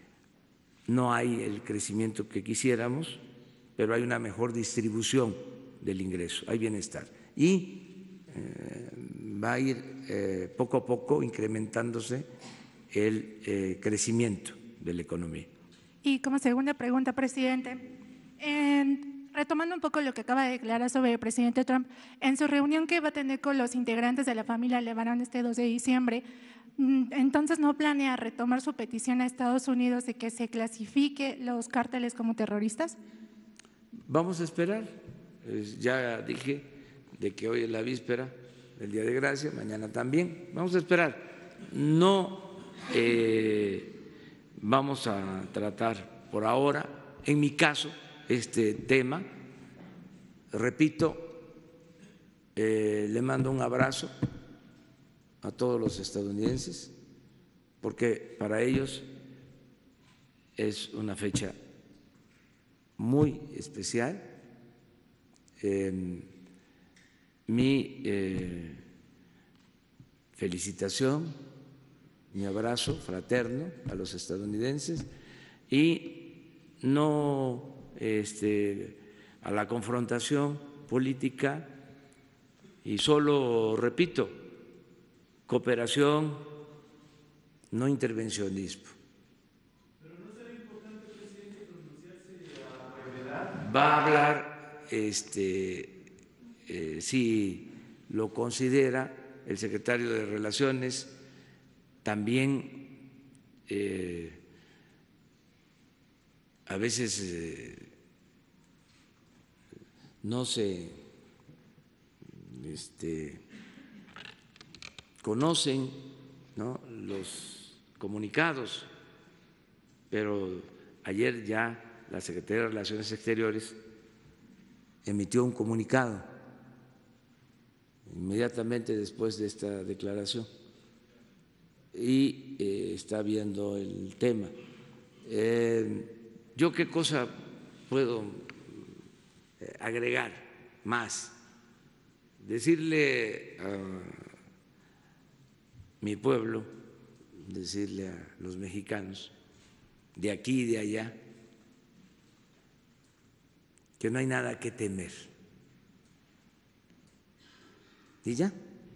no hay el crecimiento que quisiéramos, pero hay una mejor distribución del ingreso, hay bienestar. Y eh, va a ir eh, poco a poco incrementándose el eh, crecimiento de la economía. Y como segunda pregunta, presidente, en, retomando un poco lo que acaba de declarar sobre el presidente Trump, en su reunión que va a tener con los integrantes de la familia Levarón este dos de diciembre, entonces no planea retomar su petición a Estados Unidos de que se clasifique los cárteles como terroristas. Vamos a esperar, ya dije de que hoy es la víspera del Día de Gracia, mañana también, vamos a esperar. No eh, vamos a tratar por ahora, en mi caso, este tema, repito, eh, le mando un abrazo a todos los estadounidenses, porque para ellos es una fecha muy especial. Eh, mi eh, felicitación, mi abrazo fraterno a los estadounidenses y no este, a la confrontación política, y solo repito, cooperación, no intervencionismo. ¿Pero no será importante, presidente, pronunciarse a brevedad? Va a hablar, este, eh, si lo considera, el secretario de Relaciones, también eh, a veces eh, no se este, conocen, ¿no?, los comunicados, pero ayer ya la Secretaría de Relaciones Exteriores emitió un comunicado inmediatamente después de esta declaración y eh, está viendo el tema. Eh, ¿Yo qué cosa puedo eh, agregar más? Decirle a mi pueblo, decirle a los mexicanos de aquí y de allá que no hay nada que temer. ¿Y ya?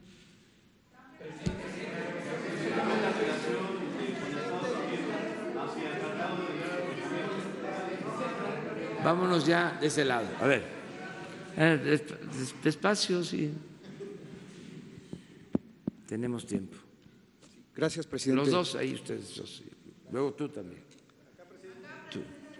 Vámonos ya de ese lado. A ver, eh, despacio, sí. Tenemos tiempo. Gracias, presidente. Los dos, ahí ustedes dos. Luego tú también. Tú.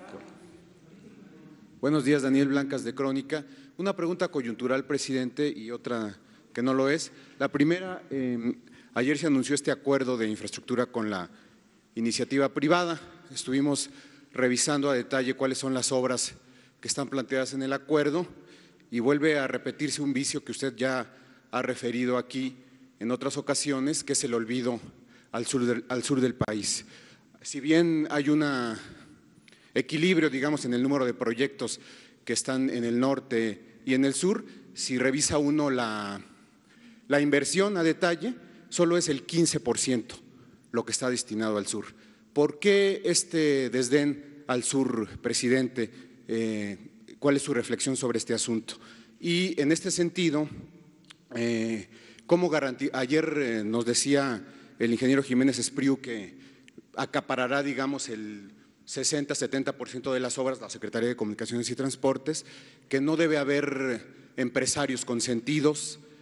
Buenos días, Daniel Blancas de Crónica. Una pregunta coyuntural, presidente, y otra que no lo es. La primera, eh, ayer se anunció este acuerdo de infraestructura con la iniciativa privada. Estuvimos revisando a detalle cuáles son las obras que están planteadas en el acuerdo y vuelve a repetirse un vicio que usted ya ha referido aquí en otras ocasiones, que es el olvido al sur del, al sur del país. Si bien hay un equilibrio, digamos, en el número de proyectos que están en el norte y en el sur, si revisa uno la, la inversión a detalle, solo es el quince por ciento lo que está destinado al sur. ¿Por qué este desdén al sur, presidente? Eh, ¿Cuál es su reflexión sobre este asunto? Y en este sentido, eh, ¿cómo garantizar? Ayer eh, nos decía el ingeniero Jiménez Espriu que acaparará, digamos, el sesenta a setenta por ciento de las obras la Secretaría de Comunicaciones y Transportes, que no debe haber empresarios consentidos,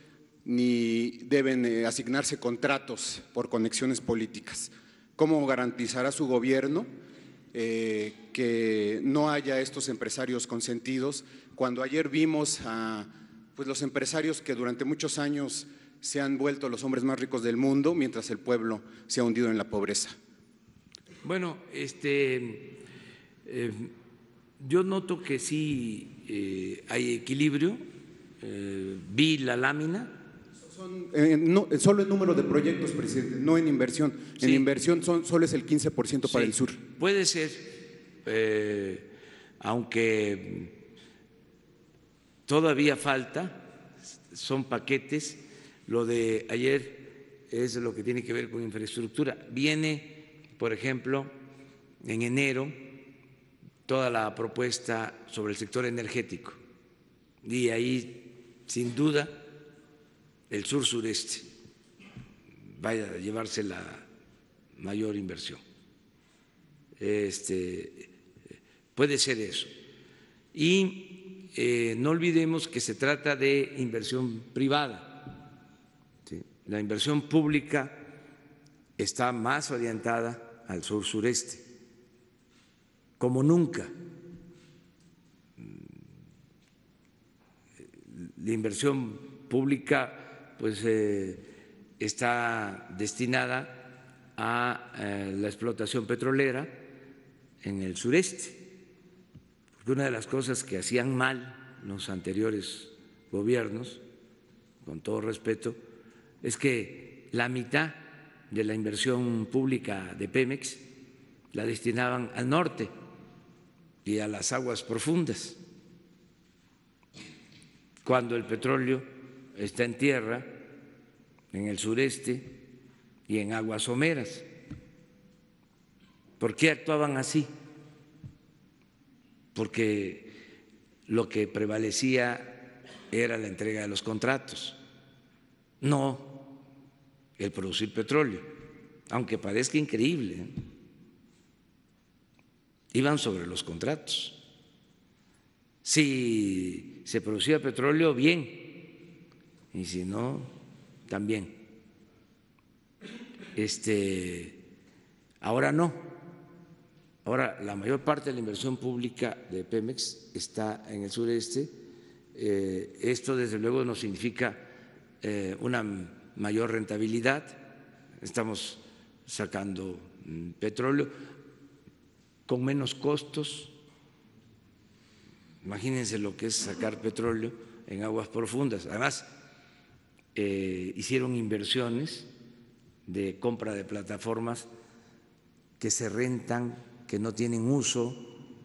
ni deben eh, asignarse contratos por conexiones políticas. ¿Cómo garantizará su gobierno eh, que no haya estos empresarios consentidos? Cuando ayer vimos a pues, los empresarios que durante muchos años se han vuelto los hombres más ricos del mundo, mientras el pueblo se ha hundido en la pobreza. Bueno, este, eh, yo noto que sí eh, hay equilibrio, eh, vi la lámina. Son, eh, no, solo el número de proyectos, presidente, no en inversión. En Sí. inversión son, solo es el quince por ciento para Sí, el sur. Puede ser, eh, aunque todavía falta, son paquetes. Lo de ayer es lo que tiene que ver con infraestructura. Viene, por ejemplo, en enero, toda la propuesta sobre el sector energético. Y ahí, sin duda, el sur-sureste vaya a llevarse la mayor inversión. Este, puede ser eso. Y eh, no olvidemos que se trata de inversión privada. ¿Sí? La inversión pública está más orientada al sur-sureste, como nunca. La inversión pública pues eh, está destinada a eh, la explotación petrolera en el sureste, porque una de las cosas que hacían mal los anteriores gobiernos, con todo respeto, es que la mitad de la inversión pública de Pemex la destinaban al norte y a las aguas profundas, cuando el petróleo está en tierra, en el sureste y en aguas someras. ¿Por qué actuaban así? Porque lo que prevalecía era la entrega de los contratos, no el producir petróleo, aunque parezca increíble, ¿eh? Iban sobre los contratos. Si se producía petróleo, bien, y si no, también. Este, ahora no. Ahora la mayor parte de la inversión pública de Pemex está en el sureste. Eh, esto, desde luego, no significa eh, una mayor rentabilidad. Estamos sacando mm, petróleo con menos costos. Imagínense lo que es sacar petróleo en aguas profundas. Además, eh, hicieron inversiones de compra de plataformas que se rentan, que no tienen uso,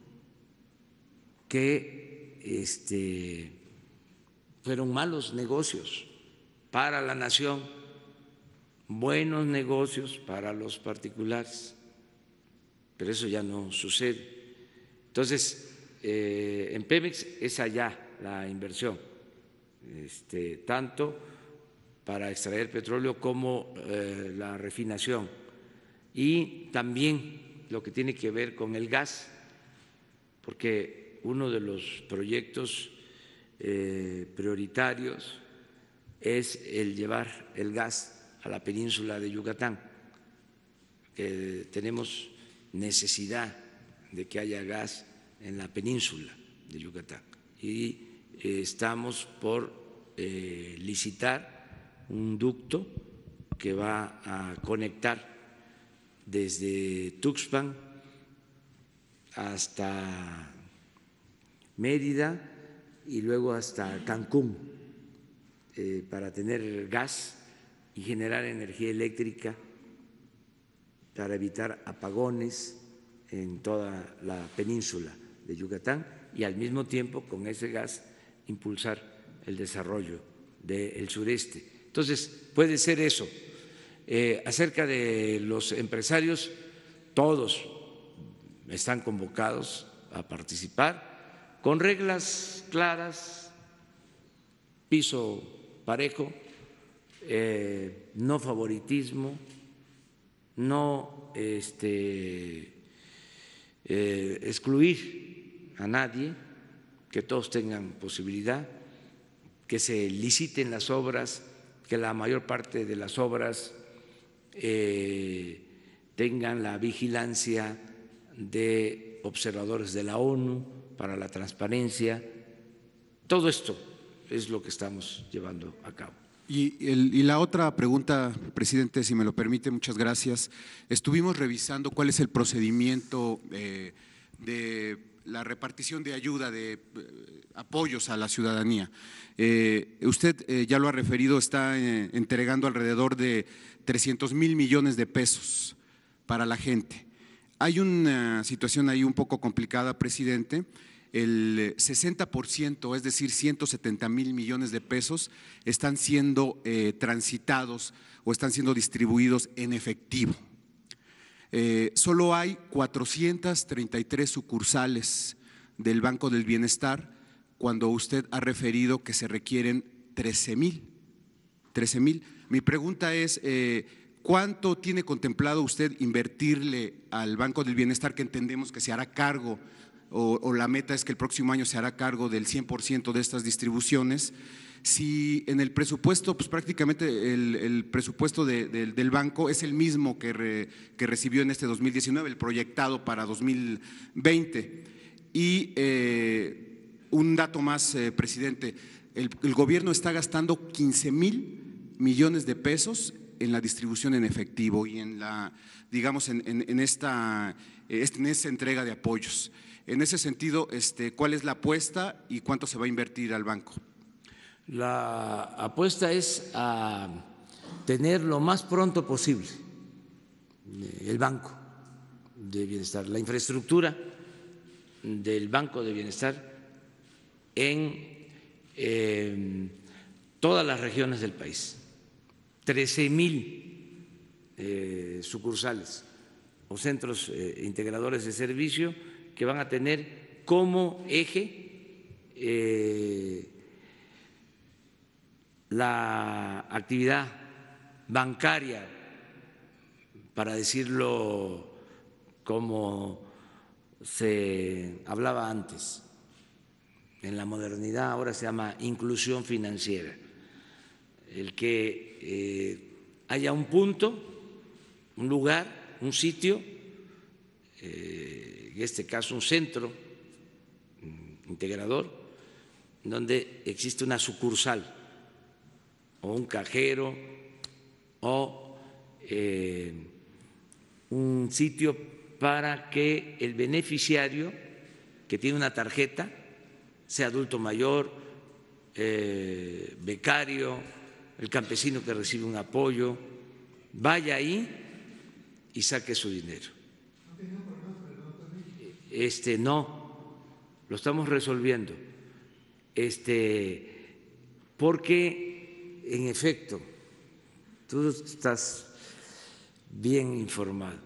que este, fueron malos negocios para la nación, buenos negocios para los particulares, pero eso ya no sucede. Entonces, Eh, en Pemex es allá la inversión, este, tanto para extraer petróleo como eh, la refinación, y también lo que tiene que ver con el gas, porque uno de los proyectos eh, prioritarios es el llevar el gas a la península de Yucatán, que tenemos necesidad de que haya gas en la península de Yucatán, y eh, estamos por eh, licitar un ducto que va a conectar desde Tuxpan hasta Mérida y luego hasta Cancún, eh, para tener gas y generar energía eléctrica para evitar apagones en toda la península de Yucatán, y al mismo tiempo con ese gas impulsar el desarrollo del sureste. Entonces, puede ser eso. Eh, acerca de los empresarios, todos están convocados a participar con reglas claras, piso parejo, eh, no favoritismo, no este, eh, excluir a nadie, que todos tengan posibilidad, que se liciten las obras que la mayor parte de las obras eh, tengan la vigilancia de observadores de la ONU para la transparencia. Todo esto es lo que estamos llevando a cabo. Y, el, y la otra pregunta, presidente, si me lo permite, muchas gracias. Estuvimos revisando cuál es el procedimiento eh, de la repartición de ayuda, de eh, apoyos a la ciudadanía. Eh, usted eh, ya lo ha referido, está eh, entregando alrededor de trescientos mil millones de pesos para la gente. Hay una situación ahí un poco complicada, presidente. El sesenta por ciento, es decir, ciento setenta mil millones de pesos, están siendo eh, transitados o están siendo distribuidos en efectivo. Eh, solo hay cuatrocientas treinta y tres sucursales del Banco del Bienestar, cuando usted ha referido que se requieren trece mil. trece mil. Mi pregunta es, eh, ¿cuánto tiene contemplado usted invertirle al Banco del Bienestar, que entendemos que se hará cargo, o, o la meta es que el próximo año se hará cargo del cien por ciento de estas distribuciones? Si en el presupuesto, pues prácticamente el, el presupuesto de, de, del banco es el mismo que, re, que recibió en este dos mil diecinueve, el proyectado para dos mil veinte. Y eh, un dato más, eh, presidente, el, el gobierno está gastando quince mil millones de pesos en la distribución en efectivo y en la, digamos, en, en, en, esta, en esta entrega de apoyos. En ese sentido, este, ¿cuál es la apuesta y cuánto se va a invertir al banco? La apuesta es a tener lo más pronto posible el Banco de Bienestar, la infraestructura del Banco de Bienestar en eh, todas las regiones del país. trece mil eh, sucursales o centros eh, integradores de servicio que van a tener como eje eh, la actividad bancaria, para decirlo como se hablaba antes, en la modernidad ahora se llama inclusión financiera, el que eh, haya un punto, un lugar, un sitio, eh, en este caso un centro integrador, donde existe una sucursal o un cajero o eh, un sitio para que el beneficiario que tiene una tarjeta, sea adulto mayor, eh, becario, el campesino que recibe un apoyo, vaya ahí y saque su dinero. Este no, lo estamos resolviendo. Este, porque en efecto, tú estás bien informado.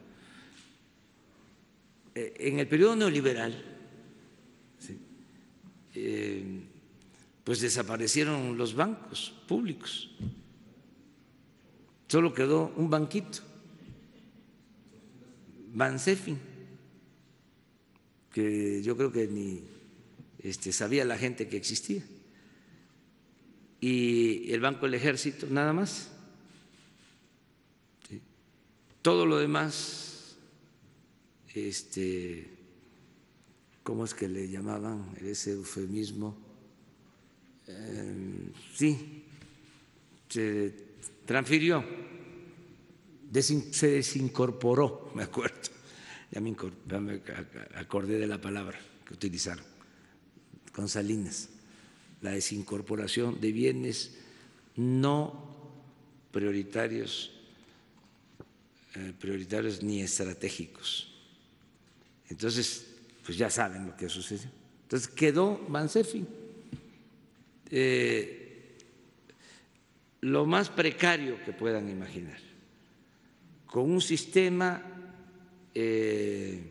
En el periodo neoliberal, ¿sí? eh, pues desaparecieron los bancos públicos. Solo quedó un banquito, Bansefi, que yo creo que ni este, sabía la gente que existía. Y el Banco del Ejército, nada más. ¿Sí? Todo lo demás, este, ¿cómo es que le llamaban ese eufemismo? Eh, sí, se transfirió, desin, se desincorporó, me acuerdo, ya me, ya me acordé de la palabra que utilizaron con Salinas. La desincorporación de bienes no prioritarios, eh, prioritarios ni estratégicos. Entonces, pues ya saben lo que sucedió. Entonces quedó Bansefi, eh, lo más precario que puedan imaginar, con un sistema eh,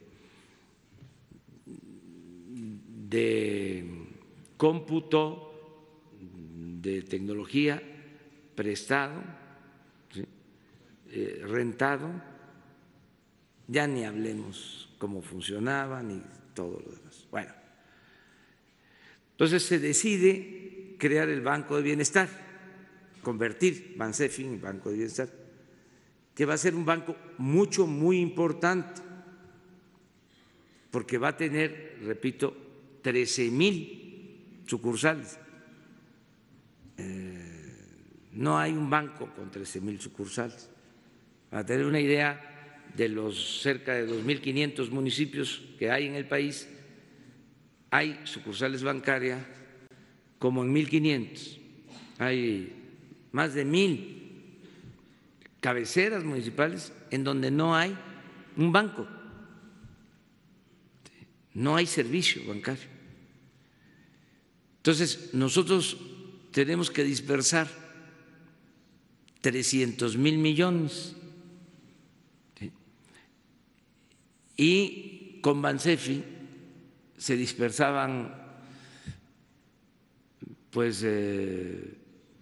de cómputo, de tecnología prestado, ¿sí? eh, rentado, ya ni hablemos cómo funcionaba ni todo lo demás. Bueno, entonces se decide crear el Banco de Bienestar convertir Bansefi en Banco de Bienestar, que va a ser un banco mucho, muy importante, porque va a tener, repito, trece mil sucursales. Eh, no hay un banco con trece mil sucursales. Para tener una idea de los cerca de dos mil quinientos municipios que hay en el país, hay sucursales bancarias como en mil quinientos, hay más de mil cabeceras municipales en donde no hay un banco, no hay servicio bancario. Entonces, nosotros tenemos que dispersar trescientos mil millones y con Bansefi se dispersaban pues eh,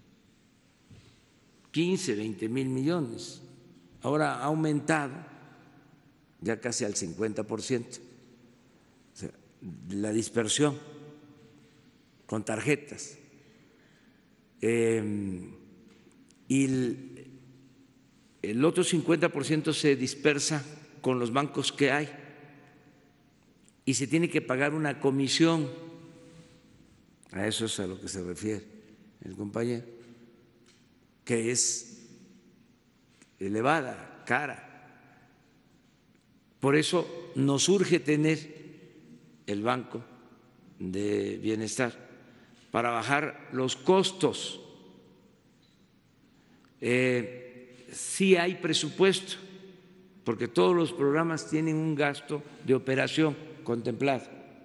quince, veinte mil millones. Ahora ha aumentado ya casi al cincuenta por ciento, o sea, la dispersión con tarjetas. Eh, y el, el otro cincuenta por ciento se dispersa con los bancos que hay y se tiene que pagar una comisión. A eso es a lo que se refiere el compañero, que es elevada, cara. Por eso nos urge tener el Banco de Bienestar para bajar los costos. Eh, sí hay presupuesto, porque todos los programas tienen un gasto de operación contemplado.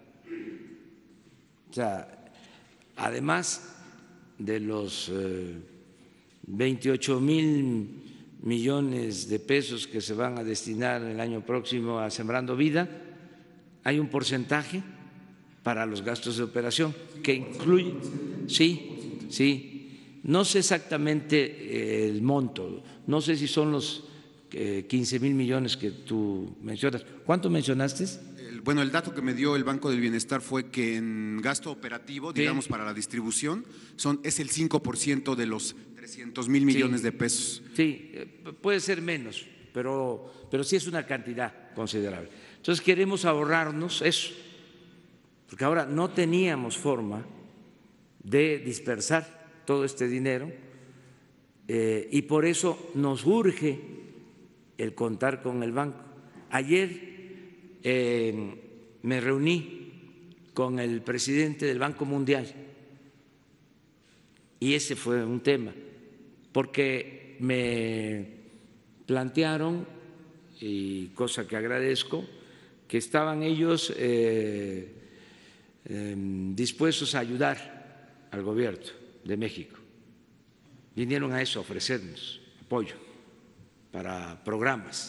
O sea, además de los eh, veintiocho mil millones de pesos que se van a destinar el año próximo a Sembrando Vida, hay un porcentaje para los gastos de operación que incluye, sí, sí, no sé exactamente el monto, no sé si son los eh, quince mil millones que tú mencionas. ¿Cuánto mencionaste? Bueno, el dato que me dio el Banco del Bienestar fue que en gasto operativo, sí, digamos, para la distribución, son, es el cinco por ciento de los trescientos mil millones sí, de pesos. Sí, puede ser menos, pero, pero sí es una cantidad considerable. Entonces queremos ahorrarnos eso, porque ahora no teníamos forma de dispersar todo este dinero eh, y por eso nos urge el contar con el banco. Ayer Eh, me reuní con el presidente del Banco Mundial y ese fue un tema, porque me plantearon, y cosa que agradezco, que estaban ellos eh, eh, dispuestos a ayudar al gobierno de México. Vinieron a eso, a ofrecernos apoyo para programas.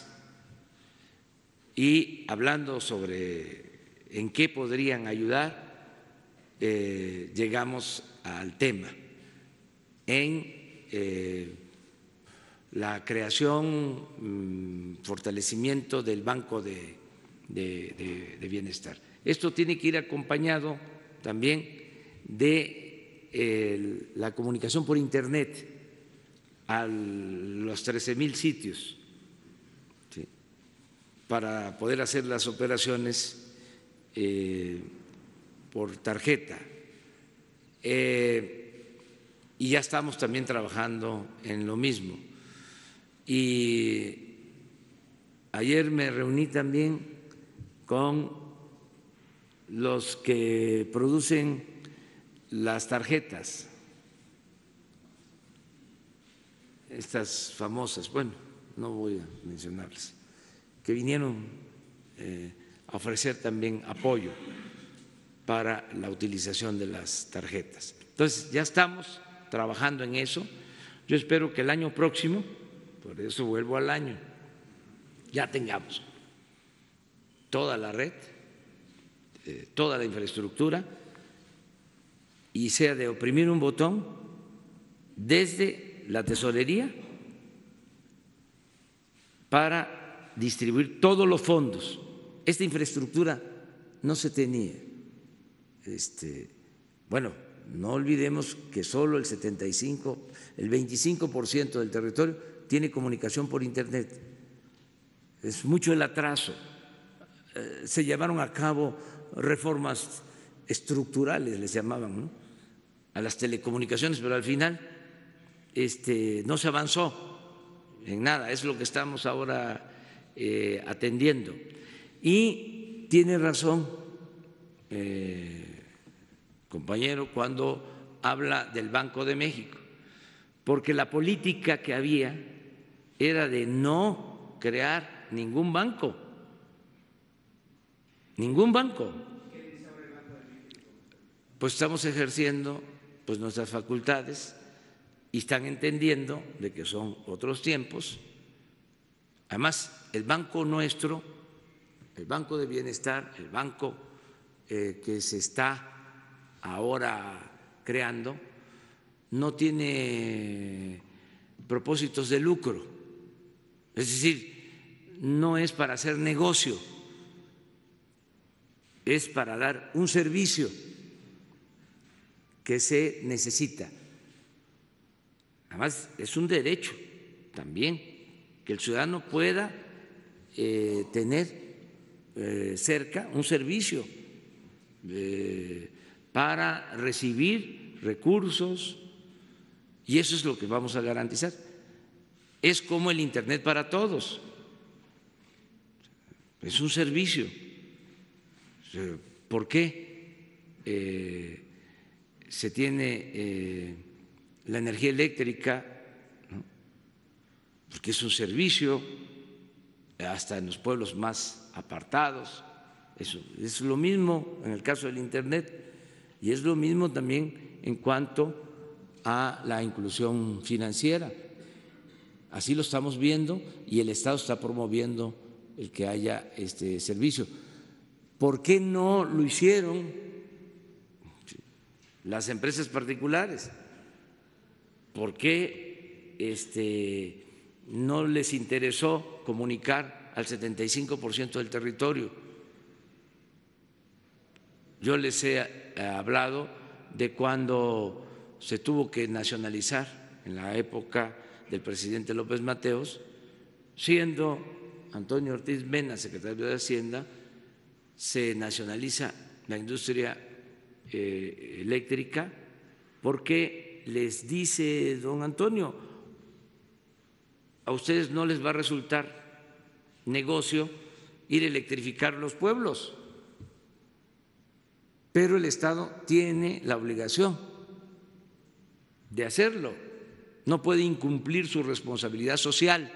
Y hablando sobre en qué podrían ayudar, eh, llegamos al tema en eh, la creación, mmm, fortalecimiento del Banco de, de, de, de Bienestar. Esto tiene que ir acompañado también de eh, la comunicación por Internet a los trece mil sitios, para poder hacer las operaciones eh, por tarjeta. Eh, y ya estamos también trabajando en lo mismo. Y ayer me reuní también con los que producen las tarjetas, estas famosas, bueno, no voy a mencionarlas, que vinieron eh, a ofrecer también apoyo para la utilización de las tarjetas. Entonces, ya estamos trabajando en eso. Yo espero que el año próximo, por eso vuelvo al año, ya tengamos toda la red, eh, toda la infraestructura, y sea de oprimir un botón desde la tesorería para distribuir todos los fondos. Esta infraestructura no se tenía. Este, bueno, no olvidemos que solo el setenta y cinco, el veinticinco por ciento del territorio tiene comunicación por Internet. Es mucho el atraso. Se llevaron a cabo reformas estructurales, les llamaban, ¿no?, a las telecomunicaciones, pero al final este, no se avanzó en nada. Es lo que estamos ahora eh, atendiendo. Y tiene razón, eh, compañero, cuando habla del Banco de México, porque la política que había era de no crear ningún banco, ningún banco. Pues estamos ejerciendo pues nuestras facultades y están entendiendo de que son otros tiempos. Además, el banco nuestro, el Banco de Bienestar, el banco eh, que se está ahora creando, no tiene propósitos de lucro, es decir, no es para hacer negocio, es para dar un servicio que se necesita. Además, es un derecho también que el ciudadano pueda eh, tener eh, cerca un servicio eh, para recibir recursos, y eso es lo que vamos a garantizar. Es como el Internet para todos, es un servicio. ¿Por qué eh, se tiene eh, la energía eléctrica? ¿No? Porque es un servicio, hasta en los pueblos más apartados. Eso, es lo mismo en el caso del Internet, y es lo mismo también en cuanto a la inclusión financiera. Así lo estamos viendo, y el Estado está promoviendo el que haya este servicio. ¿Por qué no lo hicieron las empresas particulares? ¿Por qué este, no les interesó comunicar al setenta y cinco por ciento del territorio? Yo les he hablado de cuando se tuvo que nacionalizar en la época del presidente López Mateos, siendo Antonio Ortiz Mena secretario de Hacienda, se nacionaliza la industria eh, eléctrica porque les dice don Antonio, a ustedes no les va a resultar negocio ir a electrificar los pueblos, pero el Estado tiene la obligación de hacerlo, no puede incumplir su responsabilidad social.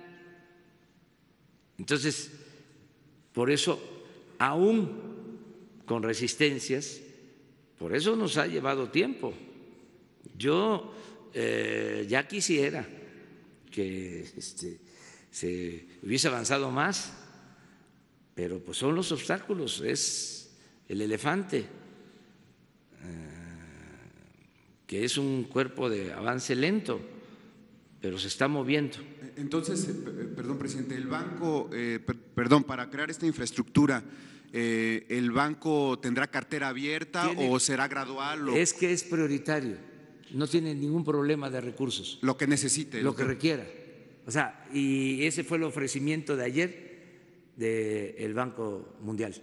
Entonces, por eso, aún con resistencias, por eso nos ha llevado tiempo. Yo eh, ya quisiera que este, se hubiese avanzado más, pero pues son los obstáculos, es el elefante, eh, que es un cuerpo de avance lento, pero se está moviendo. Entonces, perdón, presidente, el banco, eh, per, perdón, para crear esta infraestructura, eh, ¿el banco tendrá cartera abierta ¿Tiene, o será gradual? O? Es que es prioritario, no tiene ningún problema de recursos. Lo que necesite. Lo que requiera. O sea, y ese fue el ofrecimiento de ayer del Banco Mundial.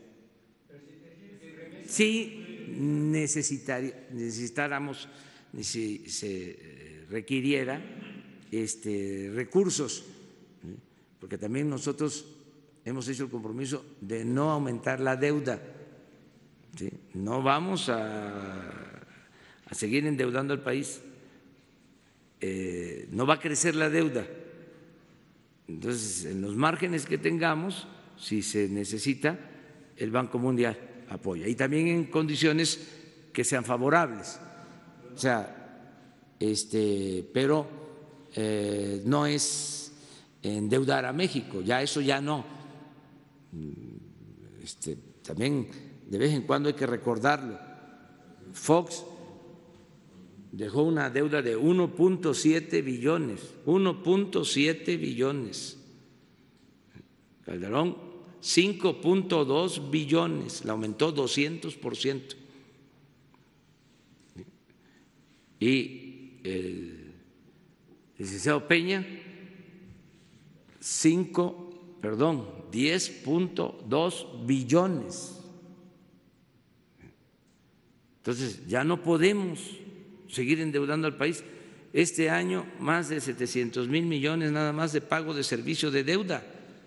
Si necesitáramos, si se requiriera este, recursos, porque también nosotros hemos hecho el compromiso de no aumentar la deuda, ¿sí? No vamos a, a seguir endeudando al país, eh, no va a crecer la deuda. Entonces, en los márgenes que tengamos, si se necesita, el Banco Mundial apoya, y también en condiciones que sean favorables. O sea, este, pero eh, no es endeudar a México, ya eso ya no. Este, también de vez en cuando hay que recordarlo. Fox dejó una deuda de uno punto siete billones, uno punto siete billones. Calderón, cinco punto dos billones, la aumentó doscientos por ciento. y el licenciado Peña cinco, perdón, diez punto dos billones. Entonces, ya no podemos seguir endeudando al país. Este año, más de setecientos mil millones nada más de pago de servicio de deuda.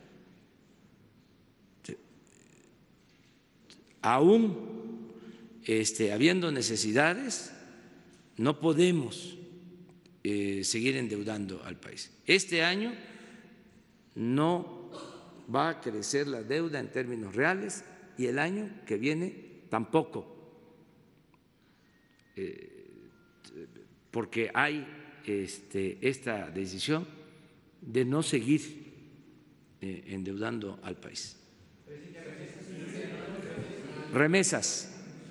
Aún este, habiendo necesidades, no podemos eh, seguir endeudando al país. Este año no va a crecer la deuda en términos reales y el año que viene tampoco. Eh, porque hay este, esta decisión de no seguir eh, endeudando al país. Remesas.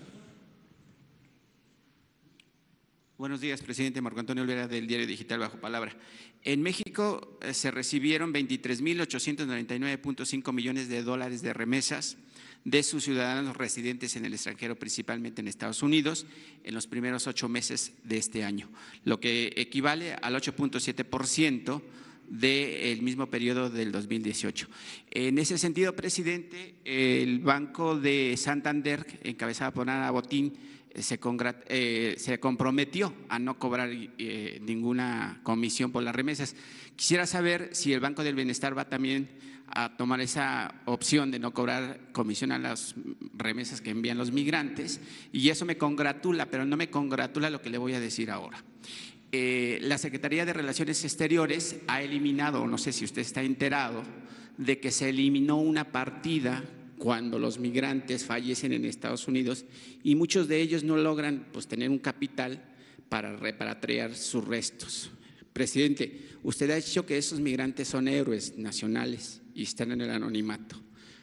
Buenos días, presidente. Marco Antonio Olvera, del Diario Digital Bajo Palabra. En México eh, se recibieron veintitrés mil ochocientos noventa y nueve punto cinco millones de dólares de remesas de sus ciudadanos residentes en el extranjero, principalmente en Estados Unidos, en los primeros ocho meses de este año, lo que equivale al ocho punto siete por ciento del mismo periodo del dos mil dieciocho. En ese sentido, presidente, el Banco de Santander, encabezado por Ana Botín, Se, eh, se comprometió a no cobrar eh, ninguna comisión por las remesas. Quisiera saber si el Banco del Bienestar va también a tomar esa opción de no cobrar comisión a las remesas que envían los migrantes, y eso me congratula, pero no me congratula lo que le voy a decir ahora. Eh, la Secretaría de Relaciones Exteriores ha eliminado, no sé si usted está enterado, de que se eliminó una partida cuando los migrantes fallecen en Estados Unidos y muchos de ellos no logran pues, tener un capital para repatriar sus restos. Presidente, usted ha dicho que esos migrantes son héroes nacionales y están en el anonimato.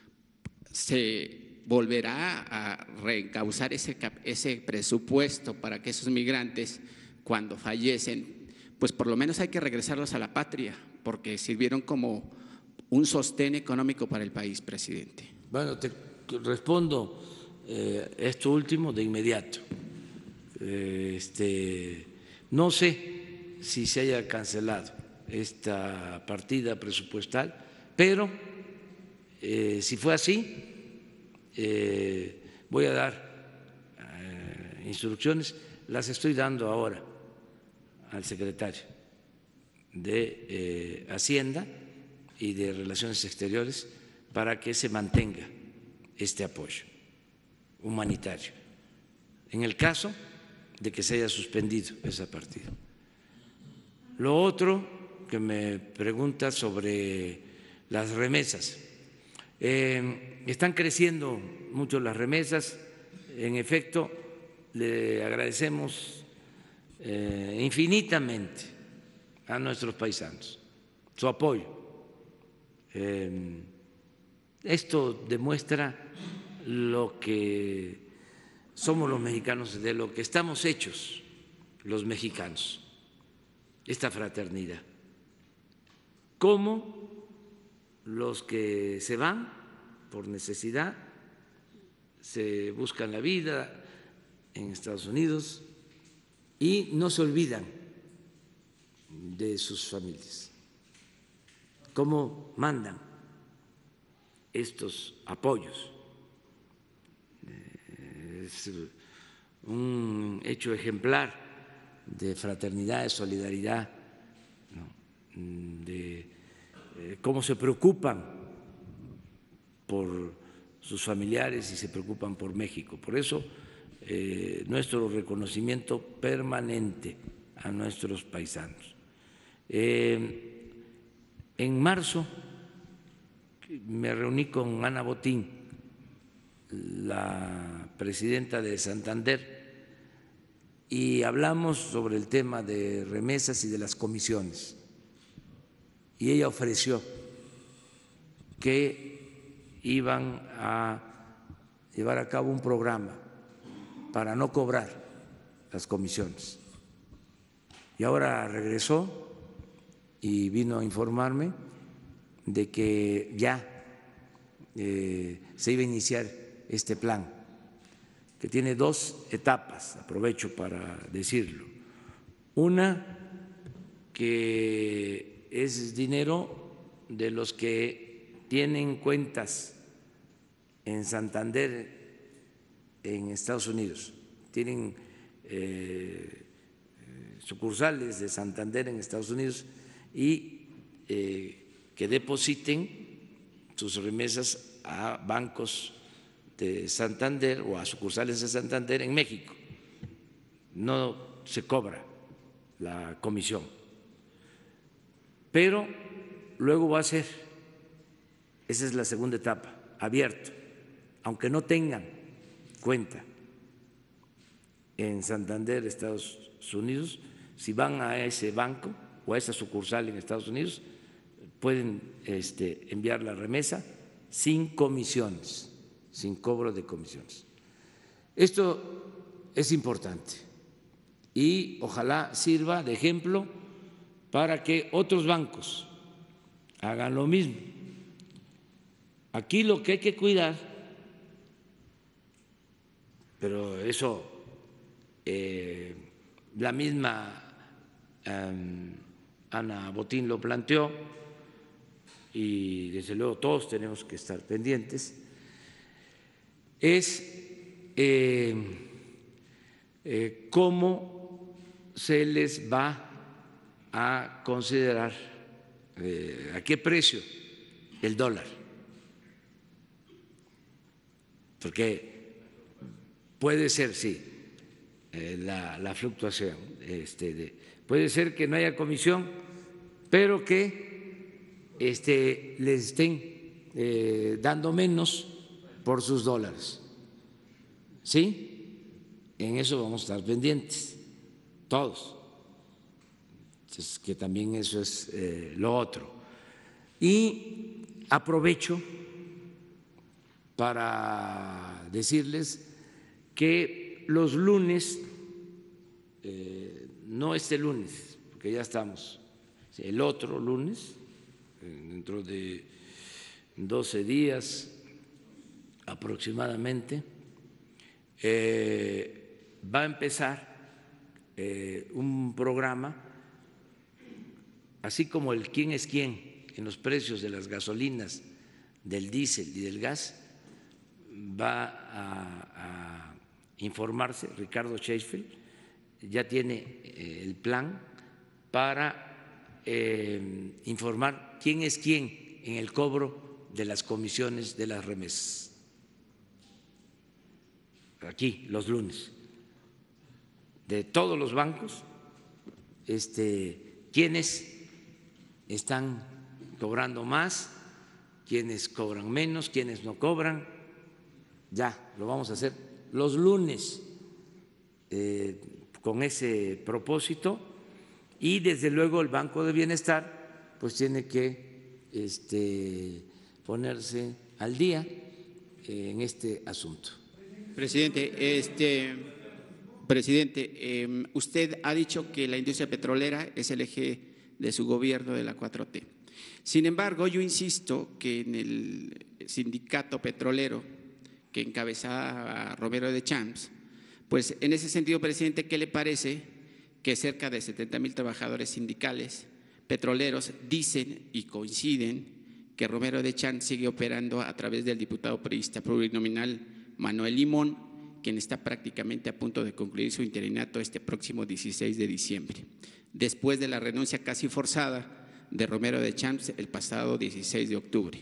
¿Se volverá a reencauzar ese, ese presupuesto para que esos migrantes, cuando fallecen, pues por lo menos hay que regresarlos a la patria, porque sirvieron como un sostén económico para el país, presidente? Bueno, te respondo eh, esto último de inmediato. Eh, este, no sé si se haya cancelado esta partida presupuestal, pero eh, si fue así, eh, voy a dar eh, instrucciones, las estoy dando ahora al secretario de eh, Hacienda y de Relaciones Exteriores para que se mantenga este apoyo humanitario, en el caso de que se haya suspendido esa partida. Lo otro que me pregunta sobre las remesas. Eh, están creciendo mucho las remesas, en efecto, le agradecemos eh, infinitamente a nuestros paisanos su apoyo. Eh, Esto demuestra lo que somos los mexicanos, de lo que estamos hechos los mexicanos, esta fraternidad. Cómo los que se van por necesidad, se buscan la vida en Estados Unidos y no se olvidan de sus familias. Cómo mandan estos apoyos. Es un hecho ejemplar de fraternidad, de solidaridad, ¿no? de eh, cómo se preocupan por sus familiares y se preocupan por México. Por eso, eh, nuestro reconocimiento permanente a nuestros paisanos. Eh, en marzo me reuní con Ana Botín, la presidenta de Santander, y hablamos sobre el tema de remesas y de las comisiones. Y ella ofreció que iban a llevar a cabo un programa para no cobrar las comisiones. Y ahora regresó y vino a informarme de que ya eh, se iba a iniciar este plan, que tiene dos etapas, aprovecho para decirlo. Una que es dinero de los que tienen cuentas en Santander, en Estados Unidos, tienen eh, sucursales de Santander en Estados Unidos y eh, que depositen sus remesas a bancos de Santander o a sucursales de Santander en México. No se cobra la comisión, pero luego va a ser, esa es la segunda etapa, abierto, aunque no tengan cuenta en Santander, Estados Unidos, si van a ese banco o a esa sucursal en Estados Unidos, pueden este, enviar la remesa sin comisiones, sin cobro de comisiones. Esto es importante y ojalá sirva de ejemplo para que otros bancos hagan lo mismo. Aquí lo que hay que cuidar, pero eso eh, la misma eh, Ana Botín lo planteó y desde luego todos tenemos que estar pendientes, es eh, eh, cómo se les va a considerar, eh, a qué precio el dólar, porque puede ser, sí, eh, la, la fluctuación, este, de, puede ser que no haya comisión, pero que este, les estén eh, dando menos por sus dólares. ¿Sí? En eso vamos a estar pendientes, todos. Entonces, que también eso es eh, lo otro. Y aprovecho para decirles que los lunes, eh, no este lunes, porque ya estamos, el otro lunes, dentro de doce días aproximadamente, eh, va a empezar eh, un programa, así como el quién es quién en los precios de las gasolinas, del diésel y del gas, va a, a informarse Ricardo Sheffield, ya tiene eh, el plan para eh, informar quién es quién en el cobro de las comisiones de las remesas. Aquí, los lunes, de todos los bancos, este, quiénes están cobrando más, quiénes cobran menos, quiénes no cobran. Ya, lo vamos a hacer los lunes eh, con ese propósito y desde luego el Banco de Bienestar pues tiene que este, ponerse al día eh, en este asunto. Presidente, este, presidente, eh, usted ha dicho que la industria petrolera es el eje de su gobierno de la cuatro T. Sin embargo, yo insisto que en el sindicato petrolero que encabezaba a Romero de Champs, pues en ese sentido, presidente, ¿qué le parece que cerca de setenta mil trabajadores sindicales petroleros dicen y coinciden que Romero de Champs sigue operando a través del diputado priista plurinominal Manuel Limón, quien está prácticamente a punto de concluir su interinato este próximo dieciséis de diciembre, después de la renuncia casi forzada de Romero de Champs el pasado dieciséis de octubre?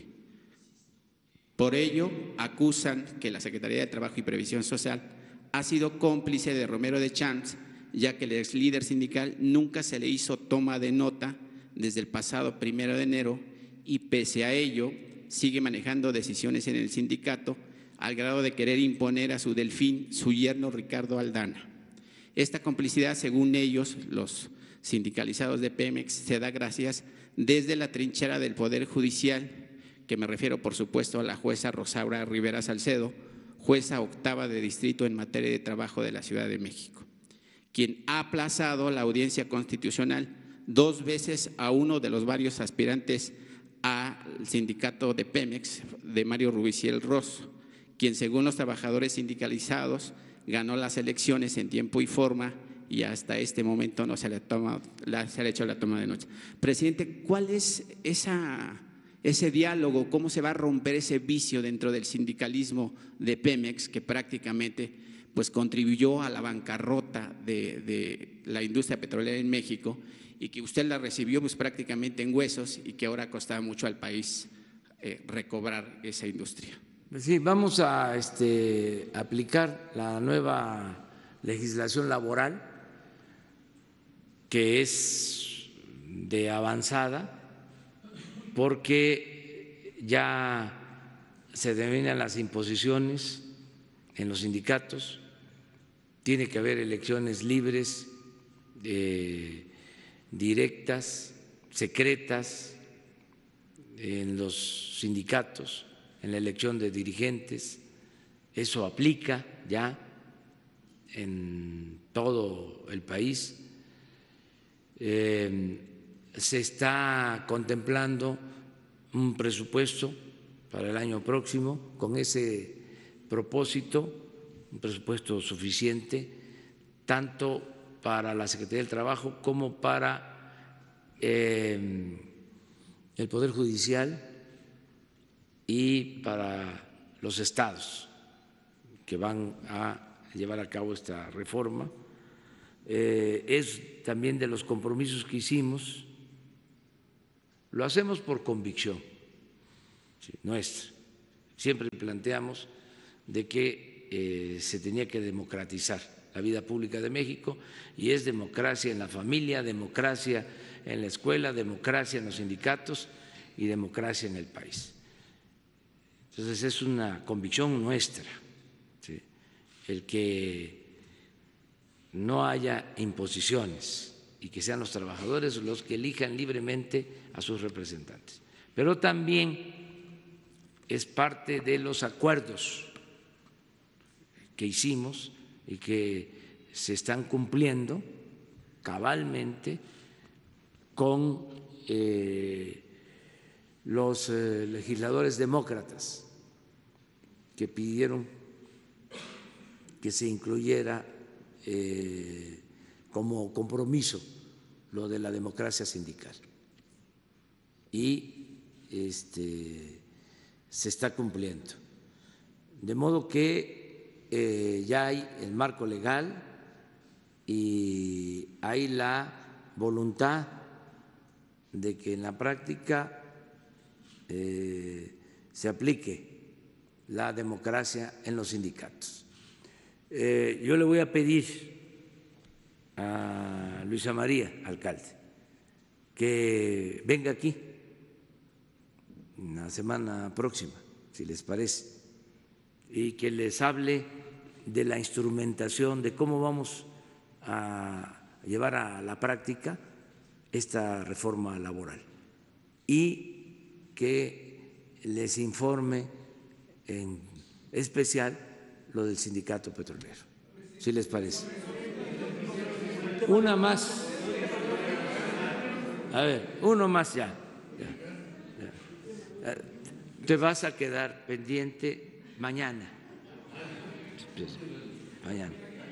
Por ello, acusan que la Secretaría de Trabajo y Previsión Social ha sido cómplice de Romero de Champs, ya que el ex líder sindical nunca se le hizo toma de nota desde el pasado primero de enero y pese a ello sigue manejando decisiones en el sindicato al grado de querer imponer a su delfín, su yerno Ricardo Aldana. Esta complicidad, según ellos, los sindicalizados de Pemex, se da gracias desde la trinchera del Poder Judicial, que me refiero, por supuesto, a la jueza Rosaura Rivera Salcedo, jueza octava de distrito en materia de trabajo de la Ciudad de México, quien ha aplazado la audiencia constitucional dos veces a uno de los varios aspirantes al sindicato de Pemex, de Mario Rubiciel Ross, quien según los trabajadores sindicalizados ganó las elecciones en tiempo y forma y hasta este momento no se le, toma, la, se le ha hecho la toma de nota. Presidente, ¿cuál es esa, ese diálogo? ¿Cómo se va a romper ese vicio dentro del sindicalismo de Pemex que prácticamente pues, contribuyó a la bancarrota de, de la industria petrolera en México y que usted la recibió pues, prácticamente en huesos y que ahora costaba mucho al país eh, recobrar esa industria? Sí, vamos a este, aplicar la nueva legislación laboral, que es de avanzada, porque ya se terminan las imposiciones en los sindicatos, tiene que haber elecciones libres, eh, directas, secretas en los sindicatos, en la elección de dirigentes. Eso aplica ya en todo el país. Eh, se está contemplando un presupuesto para el año próximo con ese propósito, un presupuesto suficiente tanto para la Secretaría del Trabajo como para eh, el Poder Judicial y para los estados que van a llevar a cabo esta reforma. Eh, es también de los compromisos que hicimos, lo hacemos por convicción, sí, nuestra. Siempre planteamos de que eh, se tenía que democratizar la vida pública de México, y es democracia en la familia, democracia en la escuela, democracia en los sindicatos y democracia en el país. Entonces es una convicción nuestra, ¿sí?, el que no haya imposiciones y que sean los trabajadores los que elijan libremente a sus representantes. Pero también es parte de los acuerdos que hicimos y que se están cumpliendo cabalmente con eh, los eh, legisladores demócratas que pidieron que se incluyera eh, como compromiso lo de la democracia sindical. Y este, se está cumpliendo. De modo que eh, ya hay el marco legal y hay la voluntad de que en la práctica eh, se aplique la democracia en los sindicatos. Eh, yo le voy a pedir a Luisa María, alcalde, que venga aquí la semana próxima, si les parece, y que les hable de la instrumentación, de cómo vamos a llevar a la práctica esta reforma laboral y que les informe en especial lo del sindicato petrolero, si les parece. Una más. A ver, uno más ya. ya, ya. Te vas a quedar pendiente mañana. Mañana.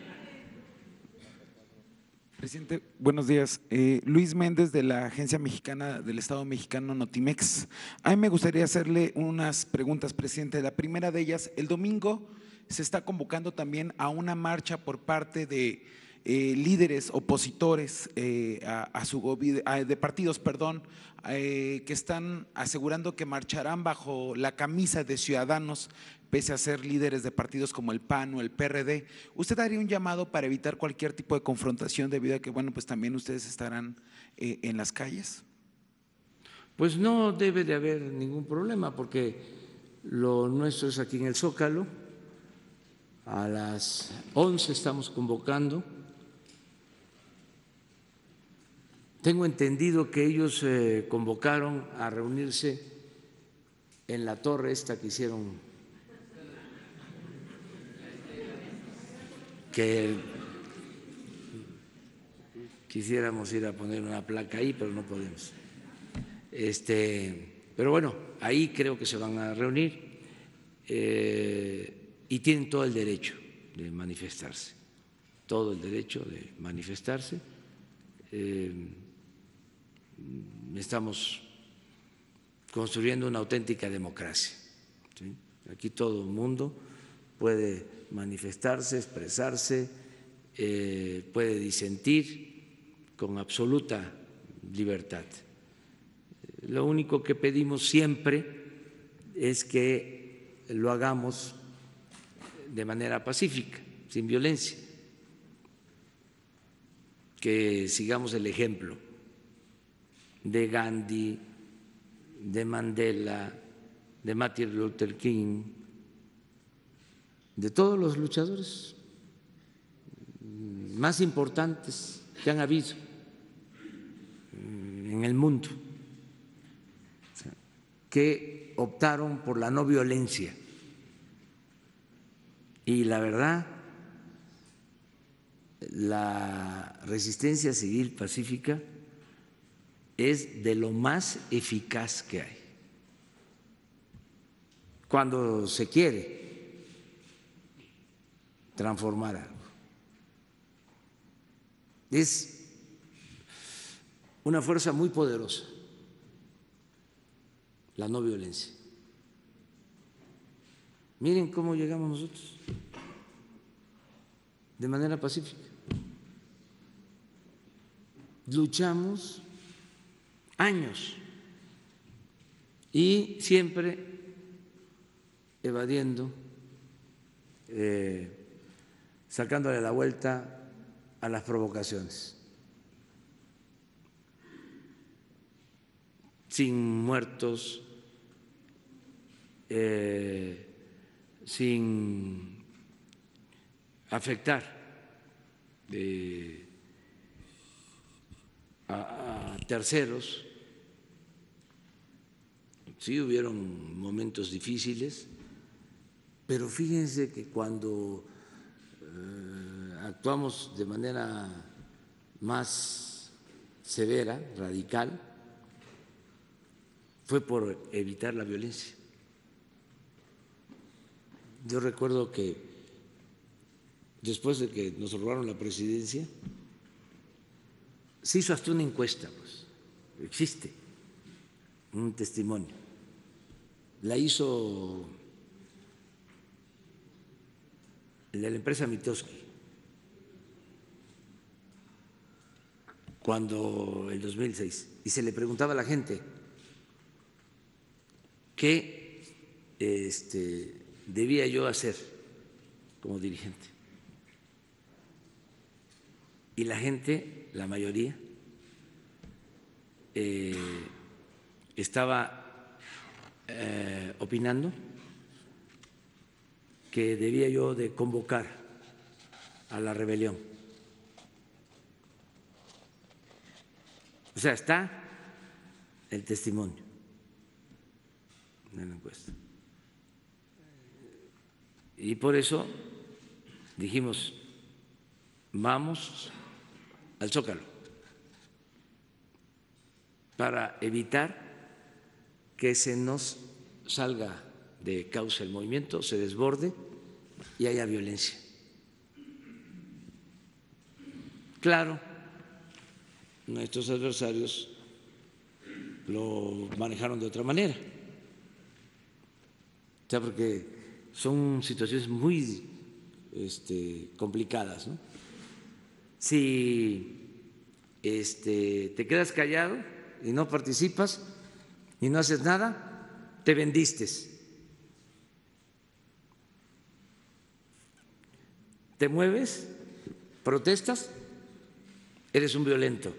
Presidente, buenos días. Eh, Luis Méndez, de la Agencia Mexicana del Estado Mexicano Notimex. A mí me gustaría hacerle unas preguntas, presidente. La primera de ellas, el domingo se está convocando también a una marcha por parte de eh, líderes opositores eh, a, a su gobierno, de partidos, perdón, eh, que están asegurando que marcharán bajo la camisa de Ciudadanos, pese a ser líderes de partidos como el P A N o el P R D. ¿Usted haría un llamado para evitar cualquier tipo de confrontación debido a que, bueno, pues también ustedes estarán eh, en las calles? Pues no debe de haber ningún problema, porque lo nuestro es aquí en el Zócalo. A las once estamos convocando. Tengo entendido que ellos eh, convocaron a reunirse en la torre esta que hicieron, que quisiéramos ir a poner una placa ahí, pero no podemos. Este, pero bueno, ahí creo que se van a reunir eh, y tienen todo el derecho de manifestarse. todo el derecho de manifestarse. Eh, estamos construyendo una auténtica democracia, ¿sí? Aquí todo el mundo puede manifestarse, expresarse, eh, puede disentir con absoluta libertad. Lo único que pedimos siempre es que lo hagamos de manera pacífica, sin violencia, que sigamos el ejemplo de Gandhi, de Mandela, de Martin Luther King, de todos los luchadores más importantes que han habido en el mundo, que optaron por la no violencia. Y la verdad, la resistencia civil pacífica es de lo más eficaz que hay. Cuando se quiere transformar algo, es una fuerza muy poderosa, la no violencia. Miren cómo llegamos nosotros, de manera pacífica. Luchamos años y siempre evadiendo, eh, sacándole la vuelta a las provocaciones, sin muertos, eh, sin afectar eh, a, a terceros. Sí, hubieron momentos difíciles, pero fíjense que cuando eh, actuamos de manera más severa, radical, fue por evitar la violencia. Yo recuerdo que después de que nos robaron la presidencia, se hizo hasta una encuesta, pues, existe un testimonio. La hizo el de la empresa Mitowski, cuando el dos mil seis, y se le preguntaba a la gente qué este, debía yo hacer como dirigente. Y la gente, la mayoría, eh, estaba eh, opinando que debía yo de convocar a la rebelión. O sea, está el testimonio en la encuesta. Y por eso dijimos, vamos al Zócalo para evitar que se nos salga de causa el movimiento, se desborde y haya violencia. Claro, nuestros adversarios lo manejaron de otra manera, o sea, porque son situaciones muy este, complicadas, ¿no? Si este, te quedas callado y no participas y no haces nada, te vendiste. Te mueves, protestas, eres un violento.